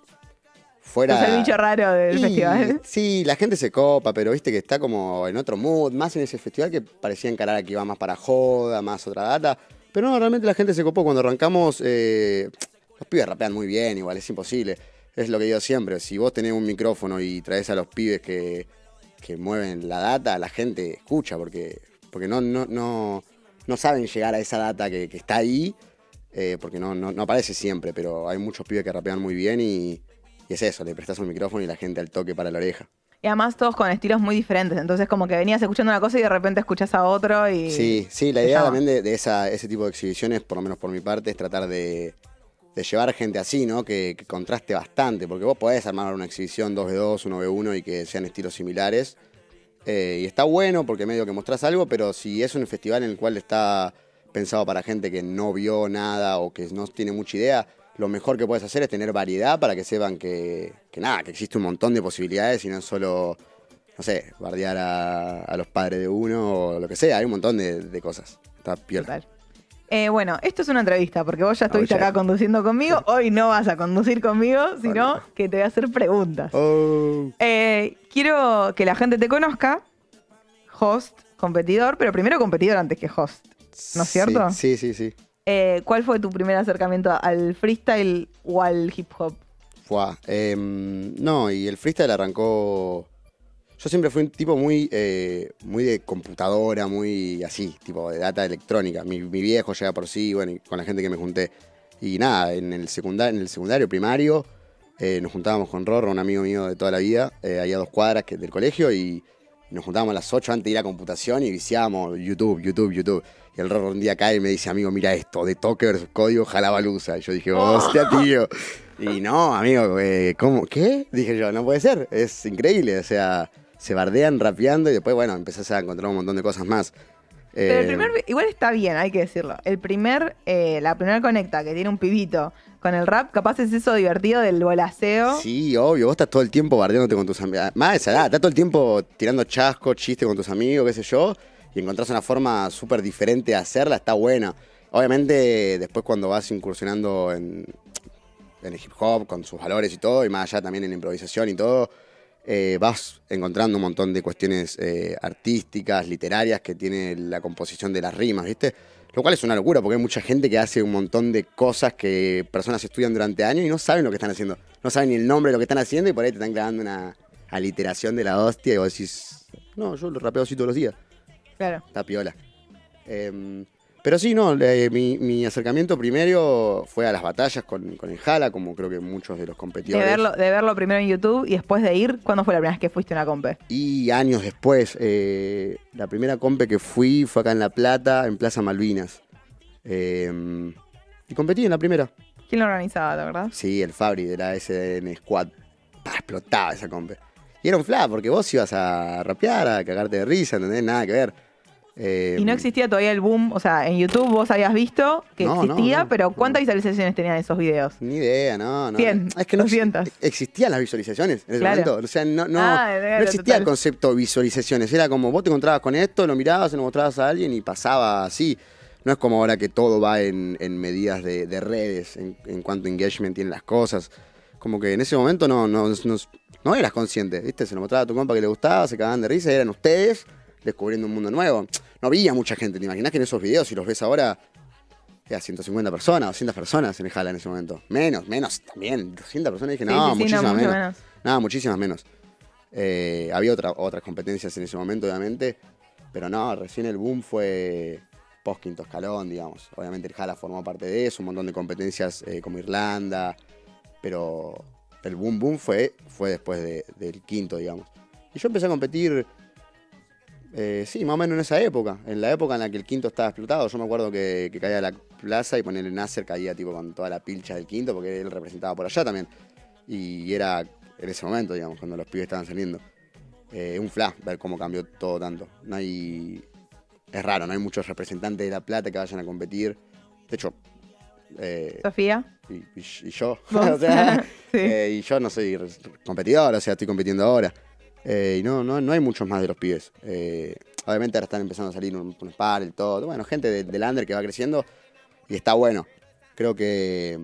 fuera. Es el bicho raro del Y, festival. Sí, la gente se copa, pero viste que está como en otro mood, más en ese festival que parecía encarar que iba más para joda, más otra data. Pero no, realmente la gente se copó. Cuando arrancamos, eh, los pibes rapean muy bien, igual, es imposible. Es lo que digo siempre, si vos tenés un micrófono y traes a los pibes que, que mueven la data, la gente escucha, porque, porque no, no, no, no saben llegar a esa data que, que está ahí, eh, porque no, no, no aparece siempre, pero hay muchos pibes que rapean muy bien y... Y es eso, le prestas un micrófono y la gente al toque para la oreja. Y además todos con estilos muy diferentes. Entonces como que venías escuchando una cosa y de repente escuchás a otro y... Sí, sí, la te idea llama. también de, de esa, ese tipo de exhibiciones, por lo menos por mi parte, es tratar de, de llevar gente así, ¿no? Que, que contraste bastante, porque vos podés armar una exhibición dos ve dos, uno ve uno y que sean estilos similares. Eh, y está bueno porque medio que mostrás algo, pero si es un festival en el cual está pensado para gente que no vio nada o que no tiene mucha idea, lo mejor que puedes hacer es tener variedad para que sepan que, que nada, que existe un montón de posibilidades y no solo, no sé, bardear a, a los padres de uno o lo que sea. Hay un montón de, de cosas. Está piola. Total. Eh, bueno, esto es una entrevista porque vos ya estuviste Oh, ya. acá conduciendo conmigo. Hoy no vas a conducir conmigo, sino Vale. que te voy a hacer preguntas. Oh. Eh, quiero que la gente te conozca. Host, competidor, pero primero competidor antes que host, ¿no es cierto? Sí, sí, sí. sí. Eh, ¿Cuál fue tu primer acercamiento al freestyle o al hip hop? Fua, eh, no, y el freestyle arrancó... Yo siempre fui un tipo muy, eh, muy de computadora, muy así, tipo de data electrónica. Mi, mi viejo llega por sí, bueno, y con la gente que me junté. Y nada, en el secundario, en el secundario primario eh, nos juntábamos con Rorro, un amigo mío de toda la vida, eh, ahí a dos cuadras que, del colegio, y, y nos juntábamos a las ocho antes de ir a computación y viciábamos YouTube, YouTube, YouTube. Y el Rorro un día cae y me dice, amigo, mira esto, de toque versus código, Jalabaluza. Y yo dije, hostia, tío. Y no, amigo, eh, ¿cómo? ¿Qué? Dije yo, no puede ser, es increíble, o sea... Se bardean rapeando y después, bueno, empezás a encontrar un montón de cosas más. Pero Eh, el primer, igual está bien, hay que decirlo. El primer, eh, la primera conecta que tiene un pibito con el rap, capaz es eso divertido del bolaseo. Sí, obvio, vos estás todo el tiempo bardeándote con tus amigos. Más de esa edad, estás todo el tiempo tirando chasco, chiste con tus amigos, qué sé yo, y encontrás una forma súper diferente de hacerla, está buena. Obviamente, después cuando vas incursionando en, en el hip hop, con sus valores y todo, y más allá también en la improvisación y todo, Eh, vas encontrando un montón de cuestiones eh, artísticas, literarias que tiene la composición de las rimas, ¿viste? Lo cual es una locura porque hay mucha gente que hace un montón de cosas que personas estudian durante años y no saben lo que están haciendo. No saben ni el nombre de lo que están haciendo y por ahí te están grabando una aliteración de la hostia y vos decís, no, yo lo rapeo así todos los días. Claro. Está piola. Eh, pero sí, no, eh, mi, mi acercamiento primero fue a las batallas con, con el Jala, como creo que muchos de los De competidores. verlo, de verlo primero en YouTube y después de ir, ¿cuándo fue la primera vez que fuiste a una compe? Y años después, eh, la primera compe que fui fue acá en La Plata, en Plaza Malvinas. Eh, y competí en la primera. ¿Quién lo organizaba, la verdad? Sí, el Fabri de la S D N Squad. Pa, explotaba esa compe. Y era un fla, porque vos ibas a rapear, a cagarte de risa, ¿entendés? Nada que ver. Eh, Y no existía todavía el boom, o sea, en YouTube vos habías visto que No, no, existía, no, pero no. ¿cuántas visualizaciones tenían esos videos? Ni idea, no, no. cien, Es que no doscientas. existían las visualizaciones en ese Claro. momento. O sea, no, no, Ah, no claro, existía total. el concepto de visualizaciones. Era como vos te encontrabas con esto, lo mirabas, se lo mostrabas a alguien y pasaba así. No es como ahora que todo va en, en medidas de, de redes, en, en cuanto a engagement tienen las cosas. Como que en ese momento no, no, no, no eras consciente, ¿viste? Se lo mostraba a tu compa que le gustaba, se cagaban de risa y eran ustedes descubriendo un mundo nuevo. No había mucha gente, ¿te imaginas que en esos videos, si los ves ahora, era ciento cincuenta personas, doscientas personas en el Jala en ese momento? Menos, menos también, doscientas personas. Dije, Sí, no, sí, sí, muchísimas no, mucho menos. menos. No, muchísimas menos. Eh, había otra, otras competencias en ese momento, obviamente, pero no, recién el boom fue post quinto escalón, digamos. Obviamente el Jala formó parte de eso, un montón de competencias eh, como Irlanda, pero el boom boom fue, fue después de- del quinto, digamos. Y yo empecé a competir, eh, sí, más o menos en esa época, en la época en la que el quinto estaba explotado. Yo me acuerdo que, que caía a la plaza y ponerle Nasser caía tipo con toda la pilcha del quinto, porque él representaba por allá también. Y era en ese momento, digamos, cuando los pibes estaban saliendo. Eh, un flash ver cómo cambió todo tanto. No hay. Es raro, no hay muchos representantes de La Plata que vayan a competir. De hecho, eh, Sofía. y, y- y yo, ¿Vos? o sea, Sí. eh, y yo no soy re- competidor, o sea, estoy compitiendo ahora. Eh, y no, no, no hay muchos más de los pibes. Eh, obviamente ahora están empezando a salir un- unos pares, todo. Bueno, gente de- del under que va creciendo y está bueno. Creo que.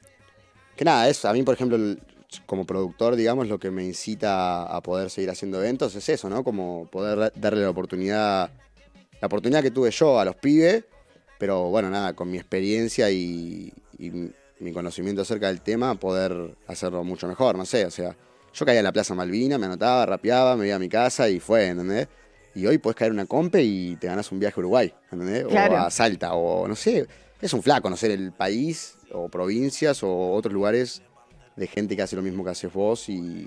Que nada, eso. A mí, por ejemplo, el- como productor, digamos, lo que me incita a poder seguir haciendo eventos es eso, ¿no? Como poder darle la oportunidad. La oportunidad que tuve yo a los pibes, pero bueno, nada, con mi experiencia y, y mi- mi conocimiento acerca del tema, poder hacerlo mucho mejor, no sé, o sea, yo caía a la Plaza Malvina, me anotaba, rapeaba, me iba a mi casa y fue, ¿entendés? Y hoy podés caer en una compe y te ganás un viaje a Uruguay, ¿entendés? Claro. O a Salta, o no sé, es un flaco conocer el país, o provincias, o otros lugares de gente que hace lo mismo que haces vos y,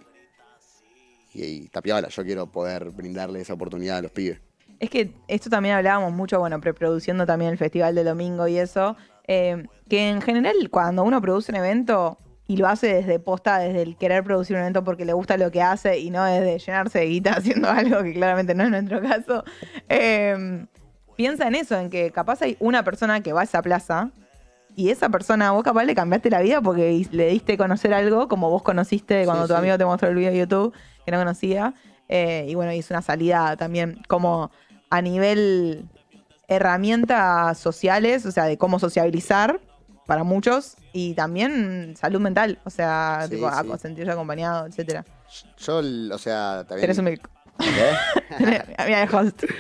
y, y tapiola, yo quiero poder brindarle esa oportunidad a los pibes. Es que esto también hablábamos mucho, bueno, preproduciendo también el Festival del Domingo y eso, eh, que en general cuando uno produce un evento y lo hace desde posta, desde el querer producir un evento porque le gusta lo que hace y no desde llenarse de guita haciendo algo que claramente no es nuestro caso, eh, piensa en eso, en que capaz hay una persona que va a esa plaza y esa persona, vos capaz le cambiaste la vida porque le diste a conocer algo como vos conociste cuando Sí, tu sí. amigo te mostró el video de YouTube que no conocía. Eh, y bueno, hizo una salida también como a nivel herramientas sociales, o sea, de cómo sociabilizar para muchos y también salud mental, o sea, Sí, tipo, a sí. sentirse acompañado, etcétera. Yo, o sea, también... Tenés un médico. ¿Qué? Tenés- Mira el host.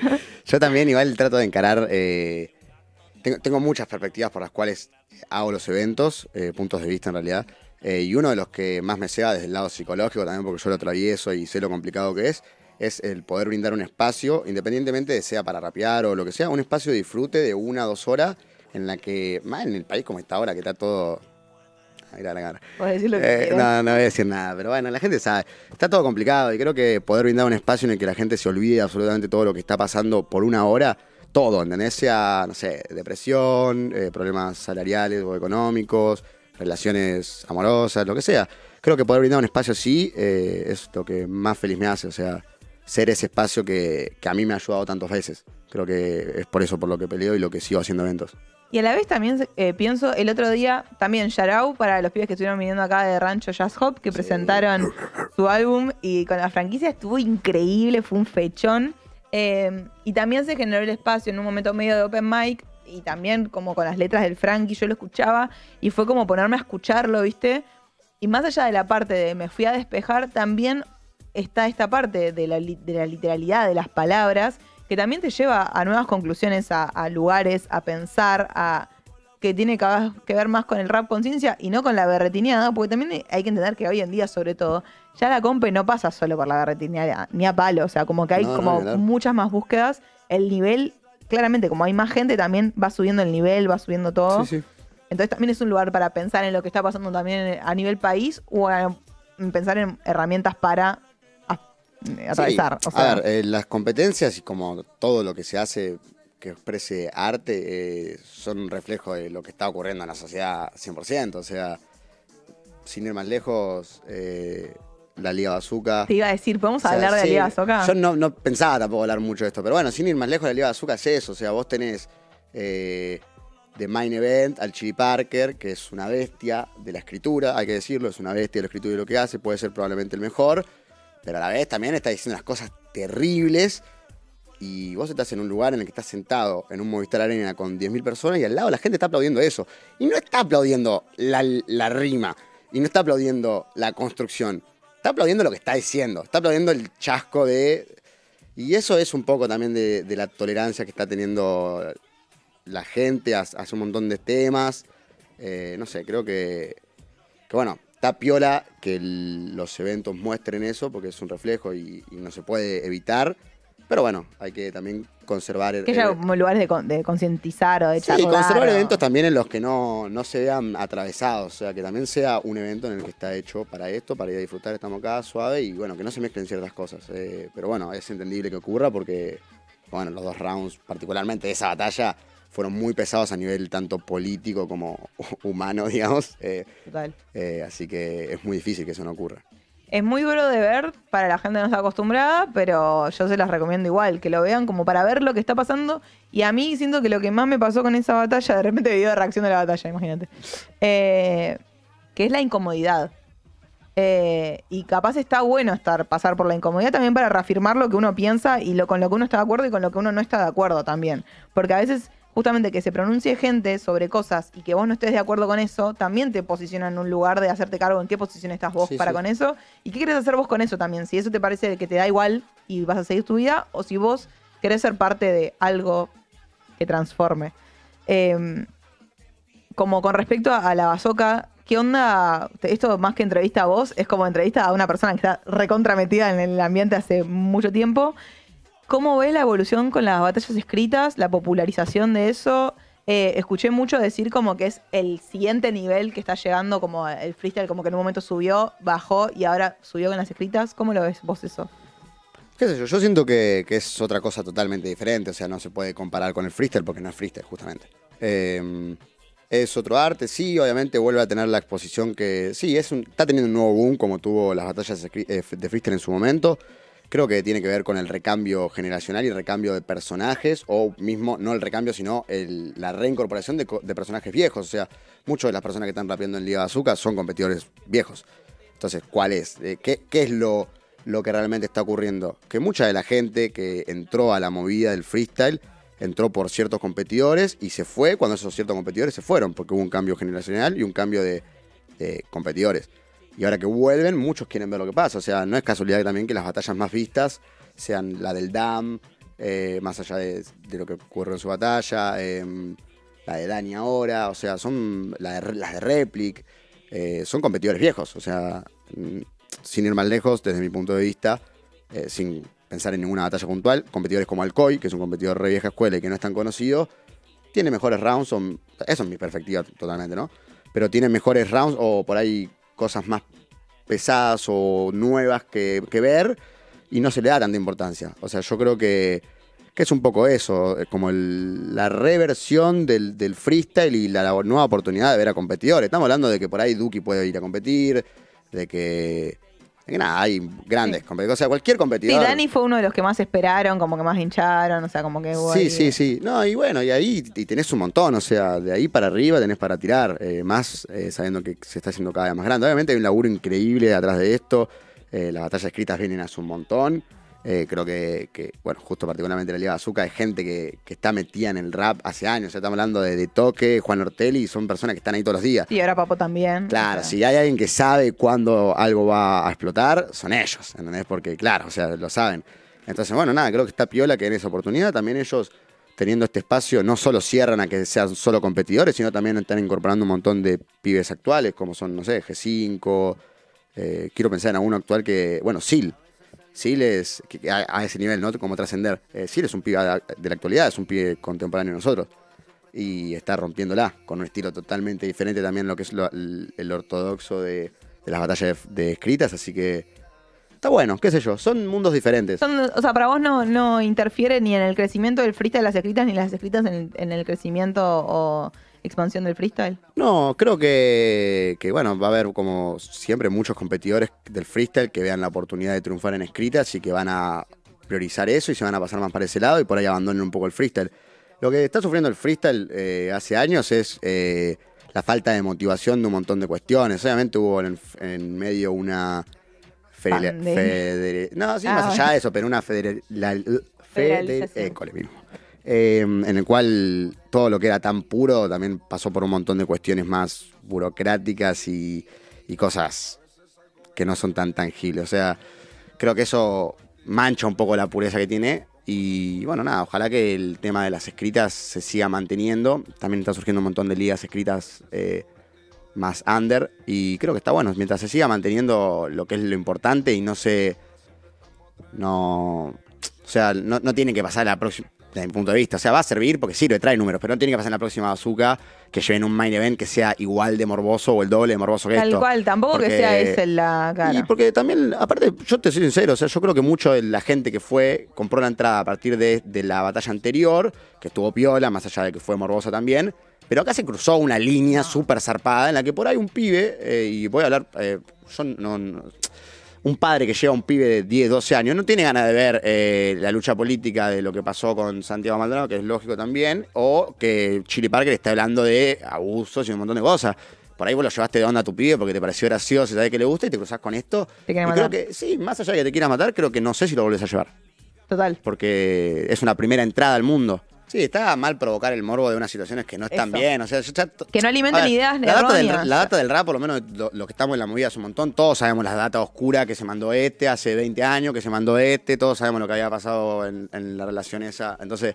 Yo también igual trato de encarar... Eh, tengo, tengo muchas perspectivas por las cuales hago los eventos, eh, puntos de vista en realidad. Eh, y uno de los que más me ceba desde el lado psicológico, también porque yo lo atravieso y sé lo complicado que es, es el poder brindar un espacio, independientemente de sea para rapear o lo que sea, un espacio de disfrute de una o dos horas en la que, más en el país como está ahora, que está todo... Mira la cara. Puedes decir lo que Eh, quieras. no, no voy a decir nada, pero bueno, la gente sabe. Está todo complicado y creo que poder brindar un espacio en el que la gente se olvide absolutamente todo lo que está pasando por una hora, todo, ¿entendés? Sea, no sé, depresión, eh, problemas salariales o económicos, relaciones amorosas, lo que sea. Creo que poder brindar un espacio así eh, es lo que más feliz me hace, o sea, ser ese espacio que, que a mí me ha ayudado tantas veces. Creo que es por eso por lo que peleo y lo que sigo haciendo eventos. Y a la vez también eh, pienso, el otro día, también Yarao, para los pibes que estuvieron viniendo acá de Rancho Jazz Hop, que presentaron su álbum y con la franquicia estuvo increíble, fue un fechón. Eh, y también se generó el espacio en un momento medio de open mic y también como con las letras del Frankie, yo lo escuchaba y fue como ponerme a escucharlo, ¿viste? Y más allá de la parte de me fui a despejar, también está esta parte de la, li- de la literalidad de las palabras que también te lleva a nuevas conclusiones, a, a lugares, a pensar, a que tiene que, que ver más con el rap conciencia y no con la berretineada, porque también hay que entender que hoy en día, sobre todo, ya la compe no pasa solo por la berretineada, ni a palo, o sea, como que hay No, no, como ni hablar. muchas más búsquedas, el nivel, claramente, como hay más gente, también va subiendo el nivel, va subiendo todo. Sí, sí. Entonces también es un lugar para pensar en lo que está pasando también a nivel país o a, en pensar en herramientas para a- atravesar. Sí. O sea, A ver, eh, las competencias y como todo lo que se hace que exprese arte eh, son un reflejo de lo que está ocurriendo en la sociedad cien por ciento. O sea, sin ir más lejos, eh, la Liga Bazooka... te iba a decir, ¿podemos O sea, hablar de sí, la Liga Bazooka? Yo no, no pensaba tampoco hablar mucho de esto, pero bueno, sin ir más lejos, la Liga Bazooka es eso. O sea, vos tenés eh, de Main Event al Chili Parker, que es una bestia de la escritura, hay que decirlo, es una bestia de la escritura y lo que hace, puede ser probablemente el mejor, pero a la vez también está diciendo las cosas terribles. Y vos estás en un lugar en el que estás sentado en un Movistar Arena con diez mil personas y al lado la gente está aplaudiendo eso. Y no está aplaudiendo la, la rima, y no está aplaudiendo la construcción. Está aplaudiendo lo que está diciendo, está aplaudiendo el chasco de... Y eso es un poco también de, de la tolerancia que está teniendo la gente hacia un montón de temas. Eh, no sé, creo que, que bueno, está piola que el- los eventos muestren eso porque es un reflejo y, y no se puede evitar. Pero bueno, hay que también conservar... el- que haya el- como lugares de, con- de concientizar o de Sí, charlar. conservar o- eventos también en los que no, no se vean atravesados, o sea, que también sea un evento en el que está hecho para esto, para ir a disfrutar, estamos acá suave y bueno, que no se mezclen ciertas cosas. eh, pero bueno, es entendible que ocurra porque, bueno, los dos rounds, particularmente de esa batalla, fueron muy pesados a nivel tanto político como humano, digamos. eh, Total. eh, así que es muy difícil que eso no ocurra. Es muy duro de ver para la gente que no está acostumbrada, pero yo se las recomiendo igual, que lo vean como para ver lo que está pasando. Y a mí siento que lo que más me pasó con esa batalla, de repente video de reacción de la batalla, imagínate, eh, que es la incomodidad. Eh, y capaz está bueno estar pasar por la incomodidad también para reafirmar lo que uno piensa y lo, con lo que uno está de acuerdo y con lo que uno no está de acuerdo también. Porque a veces justamente que se pronuncie gente sobre cosas y que vos no estés de acuerdo con eso, también te posiciona en un lugar de hacerte cargo en qué posición estás vos Sí, para sí. con eso y qué querés hacer vos con eso también. Si eso te parece que te da igual y vas a seguir tu vida o si vos querés ser parte de algo que transforme. Eh, como con respecto a, a la bazooka, ¿qué onda? Esto más que entrevista a vos, es como entrevista a una persona que está recontrametida en el ambiente hace mucho tiempo. ¿Cómo ves la evolución con las batallas escritas, la popularización de eso? Eh, escuché mucho decir como que es el siguiente nivel que está llegando, como el freestyle, como que en un momento subió, bajó y ahora subió con las escritas. ¿Cómo lo ves vos eso? ¿Qué sé yo? Yo siento que, que es otra cosa totalmente diferente, o sea, no se puede comparar con el freestyle porque no es freestyle, justamente. Eh, es otro arte, sí, obviamente vuelve a tener la exposición que, sí, es un, está teniendo un nuevo boom como tuvo las batallas de scri- eh, de freestyle en su momento. Creo que tiene que ver con el recambio generacional y el recambio de personajes, o mismo, no el recambio, sino el- la reincorporación de, co- de personajes viejos. O sea, muchas de las personas que están rapeando en Liga Bazooka son competidores viejos. Entonces, ¿cuál es? Eh, ¿Qué, qué es lo, lo que realmente está ocurriendo? Que mucha de la gente que entró a la movida del freestyle entró por ciertos competidores y se fue cuando esos ciertos competidores se fueron, porque hubo un cambio generacional y un cambio de, de competidores. Y ahora que vuelven, muchos quieren ver lo que pasa. O sea, no es casualidad también que las batallas más vistas sean la del D A M, eh, más allá de, de lo que ocurrió en su batalla, eh, la de Dani ahora, o sea, son la de, las de Replic, eh, son competidores viejos, o sea, sin ir más lejos, desde mi punto de vista, eh, sin pensar en ninguna batalla puntual, competidores como Alcoy, que es un competidor re vieja escuela y que no es tan conocido, tiene mejores rounds, son, eso es mi perspectiva totalmente, ¿no? Pero tiene mejores rounds o por ahí cosas más pesadas o nuevas que, que ver y no se le da tanta importancia. O sea, yo creo que, que es un poco eso, como el, la reversión del, del freestyle y la, la nueva oportunidad de ver a competidores. Estamos hablando de que por ahí Duki puede ir a competir, de que... Que nada, hay grandes Sí. competidores. O sea, cualquier competidor. Sí, Dani fue uno de los que más esperaron, como que más hincharon, o sea, como que... Sí, guay. sí, sí. No, y bueno, y ahí y tenés un montón, o sea, de ahí para arriba tenés para tirar, eh, más eh, sabiendo que se está haciendo cada vez más grande. Obviamente hay un laburo increíble atrás de esto, eh, las batallas escritas vienen hace un montón. Eh, creo que, que, bueno, justo particularmente la Liga Bazooka es gente que, que está metida en el rap hace años. O sea, estamos hablando de, de Toque, Juan Ortelli, son personas que están ahí todos los días. Y ahora Papo también. Claro, o sea. si hay alguien que sabe cuándo algo va a explotar, son ellos, ¿entendés? Porque, claro, o sea, lo saben. Entonces, bueno, nada, creo que está piola que en esa oportunidad también ellos, teniendo este espacio, no solo cierran a que sean solo competidores, sino también están incorporando un montón de pibes actuales, como son, no sé, G cinco, eh, quiero pensar en alguno actual que, bueno, Sil. Sil es, que, que a, a ese nivel, ¿no? Como trascender. Eh, Sil es un pibe de, de la actualidad, es un pibe contemporáneo de nosotros. Y está rompiéndola con un estilo totalmente diferente también a lo que es lo, el, el ortodoxo de, de las batallas de, de escritas, así que está bueno, qué sé yo, son mundos diferentes. Son- o sea, para vos no, no interfiere ni en el crecimiento del freestyle las escritas, ni las escritas en el, en el crecimiento o expansión del freestyle. No, creo que, que, bueno, va a haber como siempre muchos competidores del freestyle que vean la oportunidad de triunfar en escritas y que van a priorizar eso y se van a pasar más para ese lado y por ahí abandonen un poco el freestyle. Lo que está sufriendo el freestyle eh, hace años es eh, la falta de motivación de un montón de cuestiones. Obviamente hubo en, en medio una... federa- Pandemia. federe- no, sí, Ah, más allá bueno. de eso, pero una federa- la- fede- Federalización. école mismo. Eh, en el cual todo lo que era tan puro también pasó por un montón de cuestiones más burocráticas y, y cosas que no son tan tangibles. O sea, creo que eso mancha un poco la pureza que tiene. Y bueno, nada, ojalá que el tema de las escritas se siga manteniendo. También está surgiendo un montón de ligas escritas eh, más under. Y creo que está bueno, mientras se siga manteniendo lo que es lo importante y no se... No... O sea, no, no tiene que pasar la próxima... Desde mi punto de vista, o sea, va a servir porque sirve, trae números, pero no tiene que pasar en la próxima Bazooka que lleven un main event que sea igual de morboso o el doble de morboso que Tal esto. cual, tampoco Porque- que sea esa la cara. Y porque también, aparte, yo te soy sincero, o sea, yo creo que mucho de la gente que fue, compró la entrada a partir de, de la batalla anterior, que estuvo piola, más allá de que fue morbosa también, pero acá se cruzó una línea súper zarpada en la que por ahí un pibe, eh, y voy a hablar, eh, yo no, no- un padre que lleva a un pibe de diez, doce años no tiene ganas de ver eh, la lucha política de lo que pasó con Santiago Maldonado, que es lógico también, o que Chili Parker está hablando de abusos y un montón de cosas. Por ahí vos lo llevaste de onda a tu pibe porque te pareció gracioso y sabés que le gusta y te cruzás con esto. Te quiere y matar. creo que, sí, más allá de que te quieras matar, creo que no sé si lo volvés a llevar. Total. Porque es una primera entrada al mundo. Sí, está mal provocar el morbo de unas situaciones que no están Eso. bien. O sea, yo ya- Que no alimenten A ver, ideas la data, del, erróneas. la data del rap, por lo menos lo, lo que estamos en la movida hace un montón, todos sabemos la data oscura que se mandó este hace veinte años, que se mandó este, todos sabemos lo que había pasado en, en la relación esa. Entonces,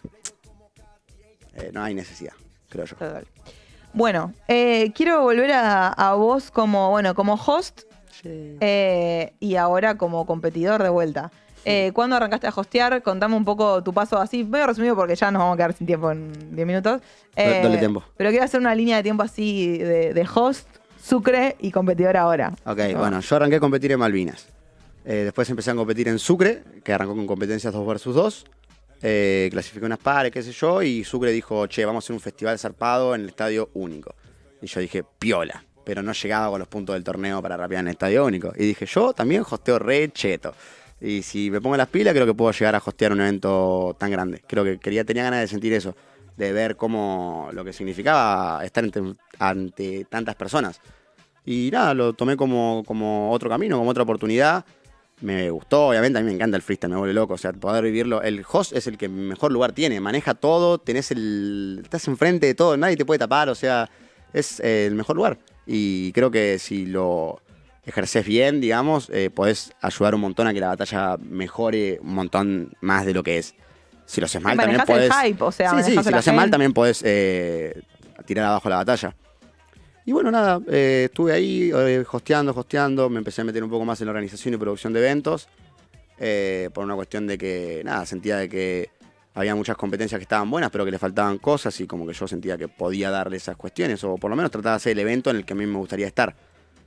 eh, no hay necesidad, creo yo. Total. Bueno, eh, quiero volver a, a vos como, bueno, como host eh, y ahora como competidor de vuelta. Eh, ¿Cuándo arrancaste a hostear? Contame un poco tu paso así, medio resumido porque ya nos vamos a quedar sin tiempo en diez minutos. Eh, Dale tiempo. Pero quiero hacer una línea de tiempo así de, de host, Sucre y competidor ahora. Ok, ¿No? bueno, yo arranqué a competir en Malvinas. Eh, después empecé a competir en Sucre, que arrancó con competencias dos versus dos. Eh, clasifiqué unas pares, qué sé yo, y Sucre dijo, che, vamos a hacer un festival zarpado en el Estadio Único. Y yo dije, piola, pero no llegaba con los puntos del torneo para rapear en el Estadio Único. Y dije, yo también hosteo re cheto. Y si me pongo las pilas, creo que puedo llegar a hostear un evento tan grande. Creo que quería, tenía ganas de sentir eso, de ver cómo lo que significaba estar ante, ante tantas personas. Y nada, lo tomé como, como otro camino, como otra oportunidad. Me gustó, obviamente, a mí me encanta el freestyle, me vuelve loco. O sea, poder vivirlo. El host es el que mejor lugar tiene, maneja todo, tenés el. Estás enfrente de todo, nadie te puede tapar, o sea, es eh, el mejor lugar. Y creo que si lo ejerces bien, digamos, eh, podés ayudar un montón a que la batalla mejore un montón más de lo que es. si lo haces mal manejás también podés... el hype, o sea, sí, sí, manejás a si la lo haces mal gente. también podés eh, tirar abajo la batalla. Y bueno, nada, eh, estuve ahí eh, hosteando, hosteando, me empecé a meter un poco más en la organización y producción de eventos, eh, por una cuestión de que, nada, sentía de que había muchas competencias que estaban buenas, pero que le faltaban cosas y como que yo sentía que podía darle esas cuestiones, o por lo menos tratar de hacer el evento en el que a mí me gustaría estar.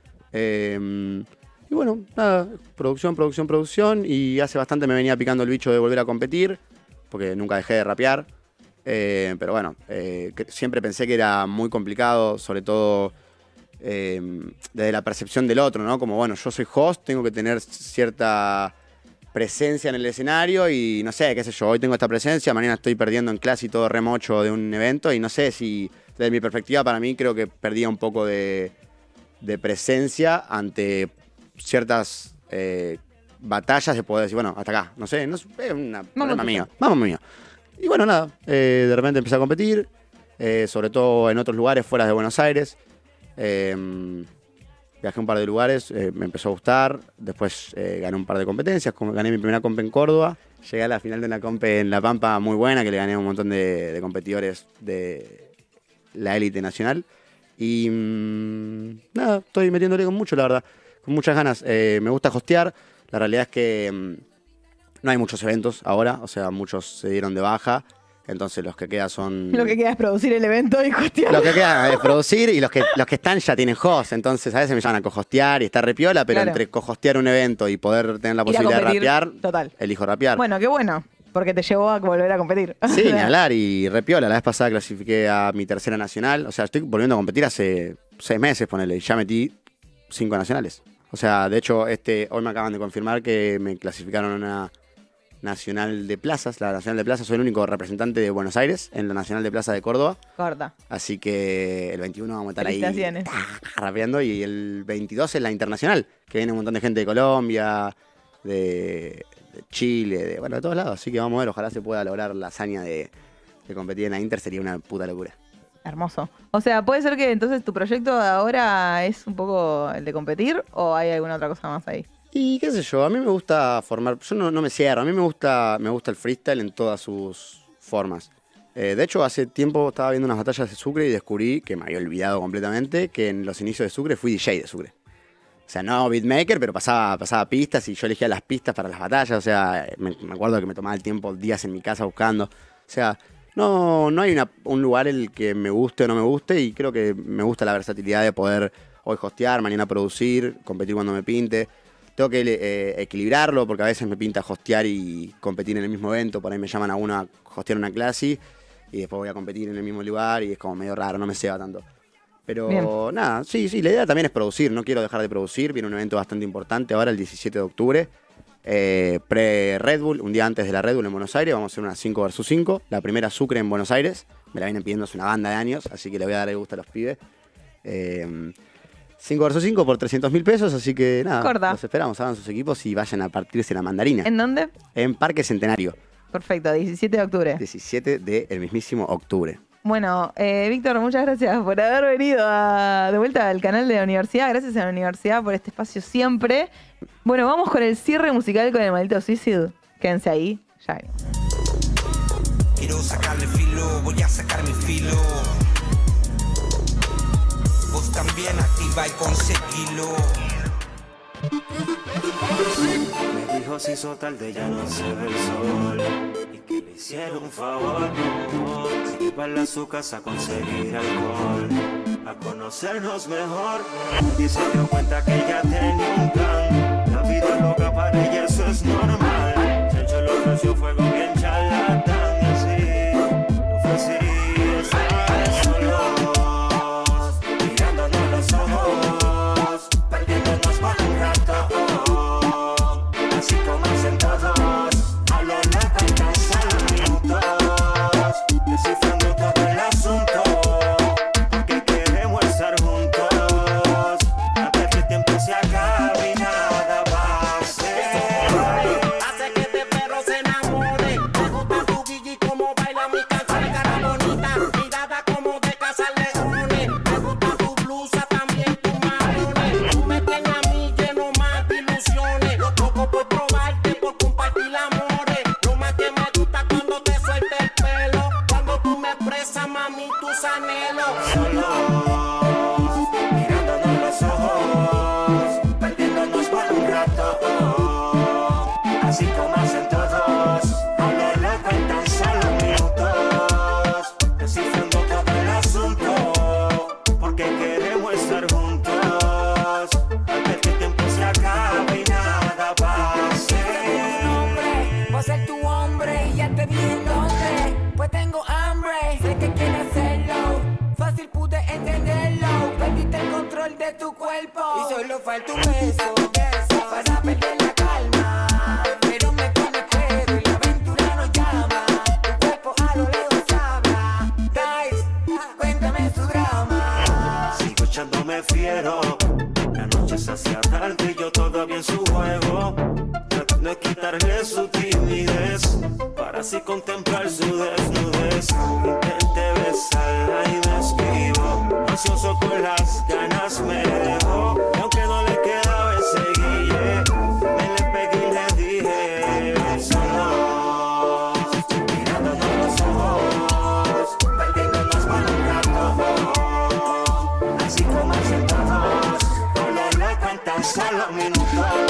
Eh, y bueno, nada, producción, producción, producción, y hace bastante me venía picando el bicho de volver a competir, porque nunca dejé de rapear. Eh, pero bueno, eh, que siempre pensé que era muy complicado, sobre todo eh, desde la percepción del otro, ¿no? Como, bueno, yo soy host, tengo que tener cierta presencia en el escenario y no sé, qué sé yo, hoy tengo esta presencia, mañana estoy perdiendo en clase y todo remocho de un evento y no sé si, desde mi perspectiva, para mí creo que perdía un poco de, de presencia ante ciertas eh, batallas de poder decir, bueno, hasta acá, no sé, no es un problema mío, vamos mío. Y bueno, nada, eh, de repente empecé a competir, eh, sobre todo en otros lugares fuera de Buenos Aires. Eh, viajé a un par de lugares, eh, me empezó a gustar, después eh, gané un par de competencias, como gané mi primera comp en Córdoba, llegué a la final de una comp en La Pampa muy buena, que le gané a un montón de, de competidores de la élite nacional. Y mmm, nada, estoy metiéndole con mucho, la verdad, con muchas ganas. Eh, me gusta hostear, la realidad es que... Mmm, no hay muchos eventos ahora, o sea, muchos se dieron de baja, entonces los que quedan son... Lo que queda es producir el evento y hostear. Lo que queda es producir y los que, los que están ya tienen host, entonces a veces me llaman a cohostear y está repiola, pero Claro. entre cohostear un evento y poder tener la Ir a posibilidad de competir, rapear, total. elijo rapear. Bueno, qué bueno, porque te llevó a volver a competir. Sí, ni hablar, y repiola. La vez pasada clasifiqué a mi tercera nacional, o sea, estoy volviendo a competir hace seis meses, ponele, y ya metí cinco nacionales. O sea, de hecho, este hoy me acaban de confirmar que me clasificaron a una... Nacional de Plazas, la Nacional de Plazas, soy el único representante de Buenos Aires en la Nacional de Plaza de Córdoba. Corta. Así que el veintiuno vamos a estar ahí Felicitaciones. ta, rapeando y el veintidós es la internacional, que viene un montón de gente de Colombia, de, de Chile, de, bueno, de todos lados. Así que vamos a ver, ojalá se pueda lograr la hazaña de, de competir en la Inter, sería una puta locura. Hermoso. O sea, ¿puede ser que entonces tu proyecto de ahora es un poco el de competir o hay alguna otra cosa más ahí? Y qué sé yo, a mí me gusta formar, yo no, no me cierro, a mí me gusta, me gusta el freestyle en todas sus formas. Eh, de hecho, hace tiempo estaba viendo unas batallas de Sucre y descubrí, que me había olvidado completamente, que en los inicios de Sucre fui D J de Sucre. O sea, no beatmaker, pero pasaba, pasaba pistas y yo elegía las pistas para las batallas. O sea, me, me acuerdo que me tomaba el tiempo, días en mi casa buscando. O sea, no, no hay una, un lugar en el que me guste o no me guste y creo que me gusta la versatilidad de poder hoy hostear, mañana producir, competir cuando me pinte. Tengo que eh, equilibrarlo porque a veces me pinta hostear y competir en el mismo evento. Por ahí me llaman a uno a hostear una clase y después voy a competir en el mismo lugar y es como medio raro, no me ceba tanto. Pero Bien. nada, sí, sí, la idea también es producir, no quiero dejar de producir. Viene un evento bastante importante ahora, el diecisiete de octubre, eh, pre-Red Bull, un día antes de la Red Bull en Buenos Aires. Vamos a hacer una cinco versus cinco, la primera Sucre en Buenos Aires. Me la vienen pidiendo hace una banda de años, así que le voy a dar el gusto a los pibes. Eh, cinco versus cinco por trescientos mil pesos, así que nada, Corta. los esperamos, hagan sus equipos y vayan a partirse la mandarina. ¿En dónde? En Parque Centenario, Perfecto, diecisiete de octubre. diecisiete del mismísimo octubre. Bueno, eh, Víctor, muchas gracias por haber venido a- de vuelta al canal de la universidad. Gracias a la universidad por este espacio siempre. Bueno, vamos con el cierre musical con el maldito Suicide. Quédense ahí, ya venimos. Quiero sacarle filo, voy a sacar mi filo. Vos también activa y conseguilo. Me dijo si hizo tarde ya no se ve el sol y que le hiciera un favor, se iba a su casa a conseguir alcohol, a conocernos mejor. Y se dio cuenta que ella tenía un plan, la vida loca para ella eso es normal. Chencho le ofreció fuego bien charlatán y así le ofrecí estar solos, mirándonos los ojos, perdiéndonos por un rato. Así como hacen todos, a lo loco y cansados, descifrando todo el asunto, porque queremos estar juntos, antes que el tiempo se acabe y nada va a ser. solo falta un beso, beso para perder la calma. Pero me pone pedo y la aventura nos llama. Tu cuerpo a lo lejos habla. Guys, cuéntame su drama. Sigo echándome fiero. La noche se hacía tarde y yo todavía en su juego. Tratando de quitarle su timidez para así contemplar su desnudez. Intenté besarla y me esquivo. Ansioso con las ganas me dejó. Y aunque no le quedaba ese guille, me le pegué y le dije: bésanos, mirándonos los ojos, perdiéndonos por un rato. Así como sentados, con lo loco en tan solo minutos.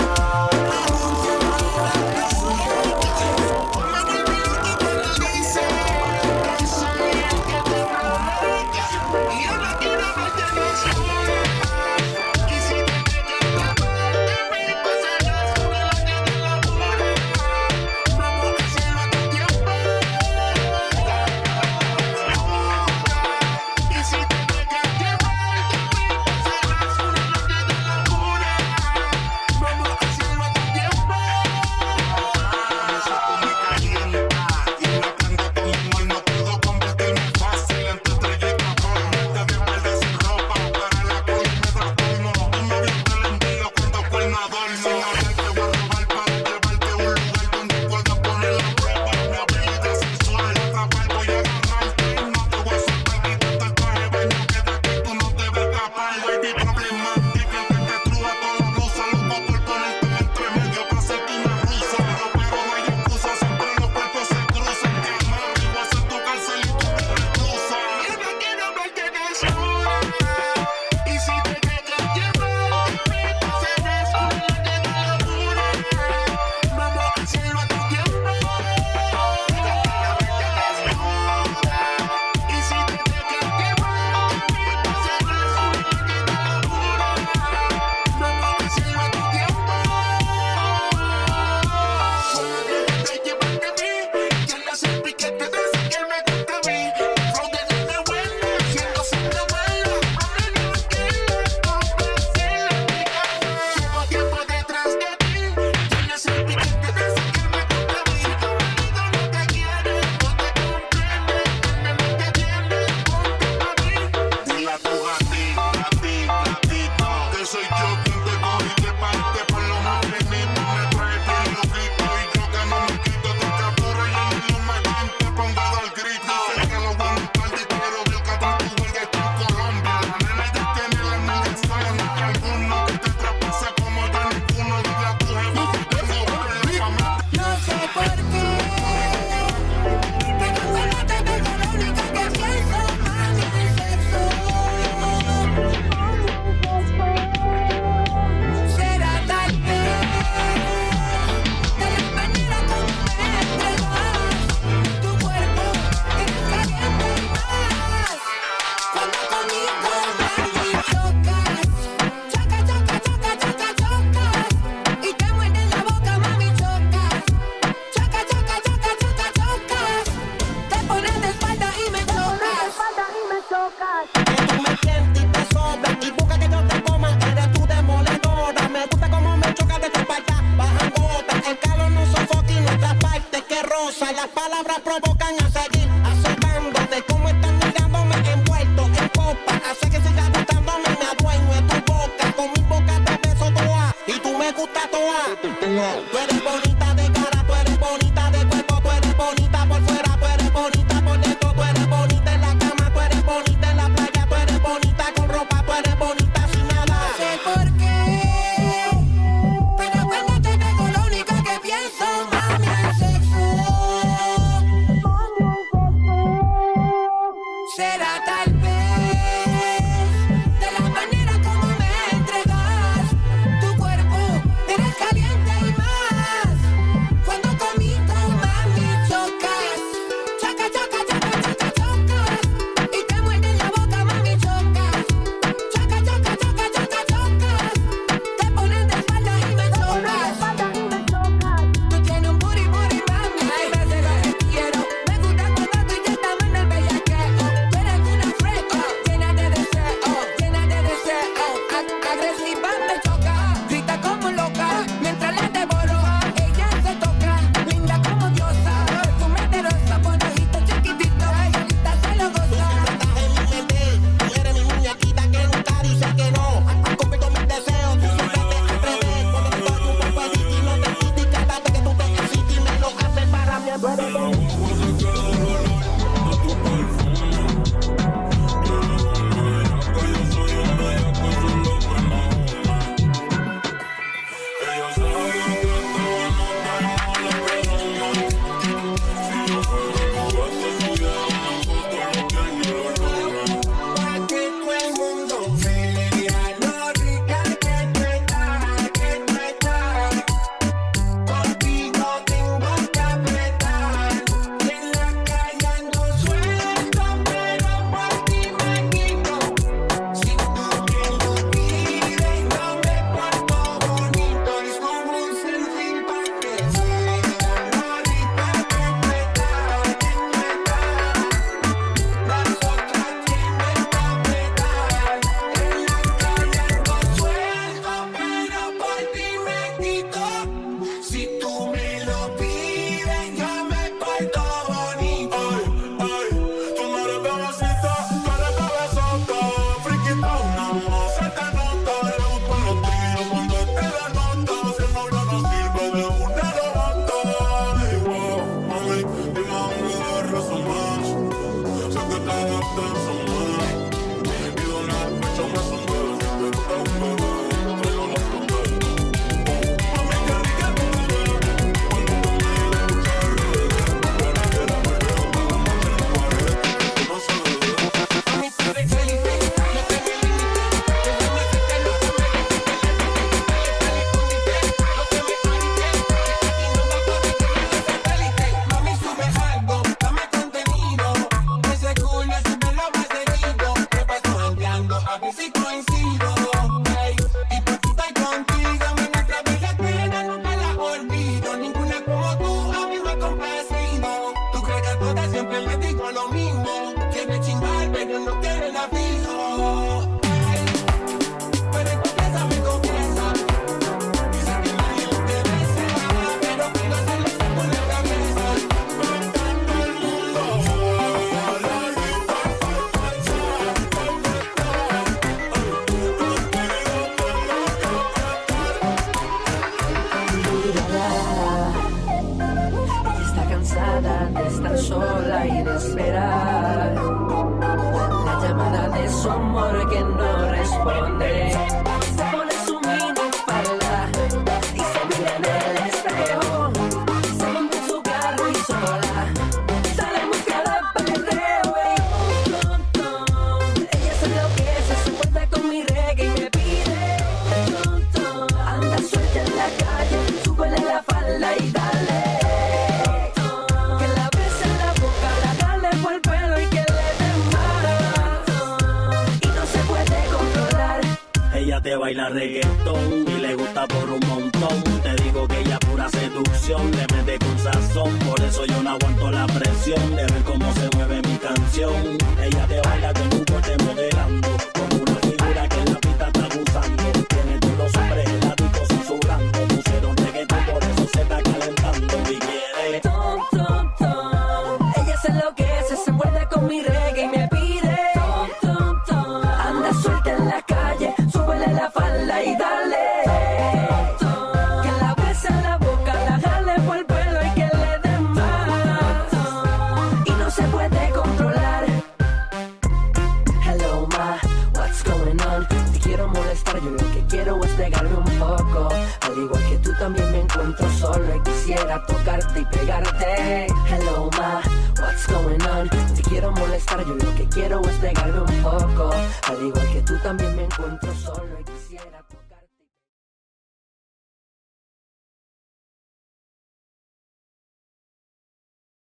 Las palabras provocan a seguir acercándote. Como están mirándome envuelto en copa, hace que siga gustándome, me adueño en tu boca. Con mi boca te beso toa y tú me gustas toa. Tú eres bonita de cara, tú eres bonita de cuerpo, tú eres bonita por fuera, tú eres bonita por dentro, tú eres bonita en la cama, tú eres bonita en la playa, tú eres bonita con ropa, tú eres bonita sin nada. No sé por qué, pero cuando te veo lo único que pienso, mami, es sexo. Baila reggaetón y le gusta por un montón. Te digo que ella pura seducción, le mete con sazón. Por eso yo no aguanto la presión de ver cómo se mueve mi canción. Ella te baila con un corte modelando, con una figura que en la pista está abusando. Tiene todos los hombres heladicos susurrando. Pusieron reggaetón, por eso se está calentando y quiere tom, tom, tom. Ella se enloquece, se envuelve con mi reggae y me pide tom, tom, tom. Anda suelta en la calle, súbele la falda y dale tom, tom. Que la bese en la boca, la jale por el pelo y que le dé más tom. Y no se puede controlar. Hello ma, what's going on? Te quiero molestar, yo lo que quiero es pegarme un poco. Al igual que tú también me encuentro solo y quisiera tocarte y pegarte. Hello ma, what's going on? Te quiero molestar, yo lo que quiero es pegarme un poco. Al igual que tú también me encuentro solo y quisiera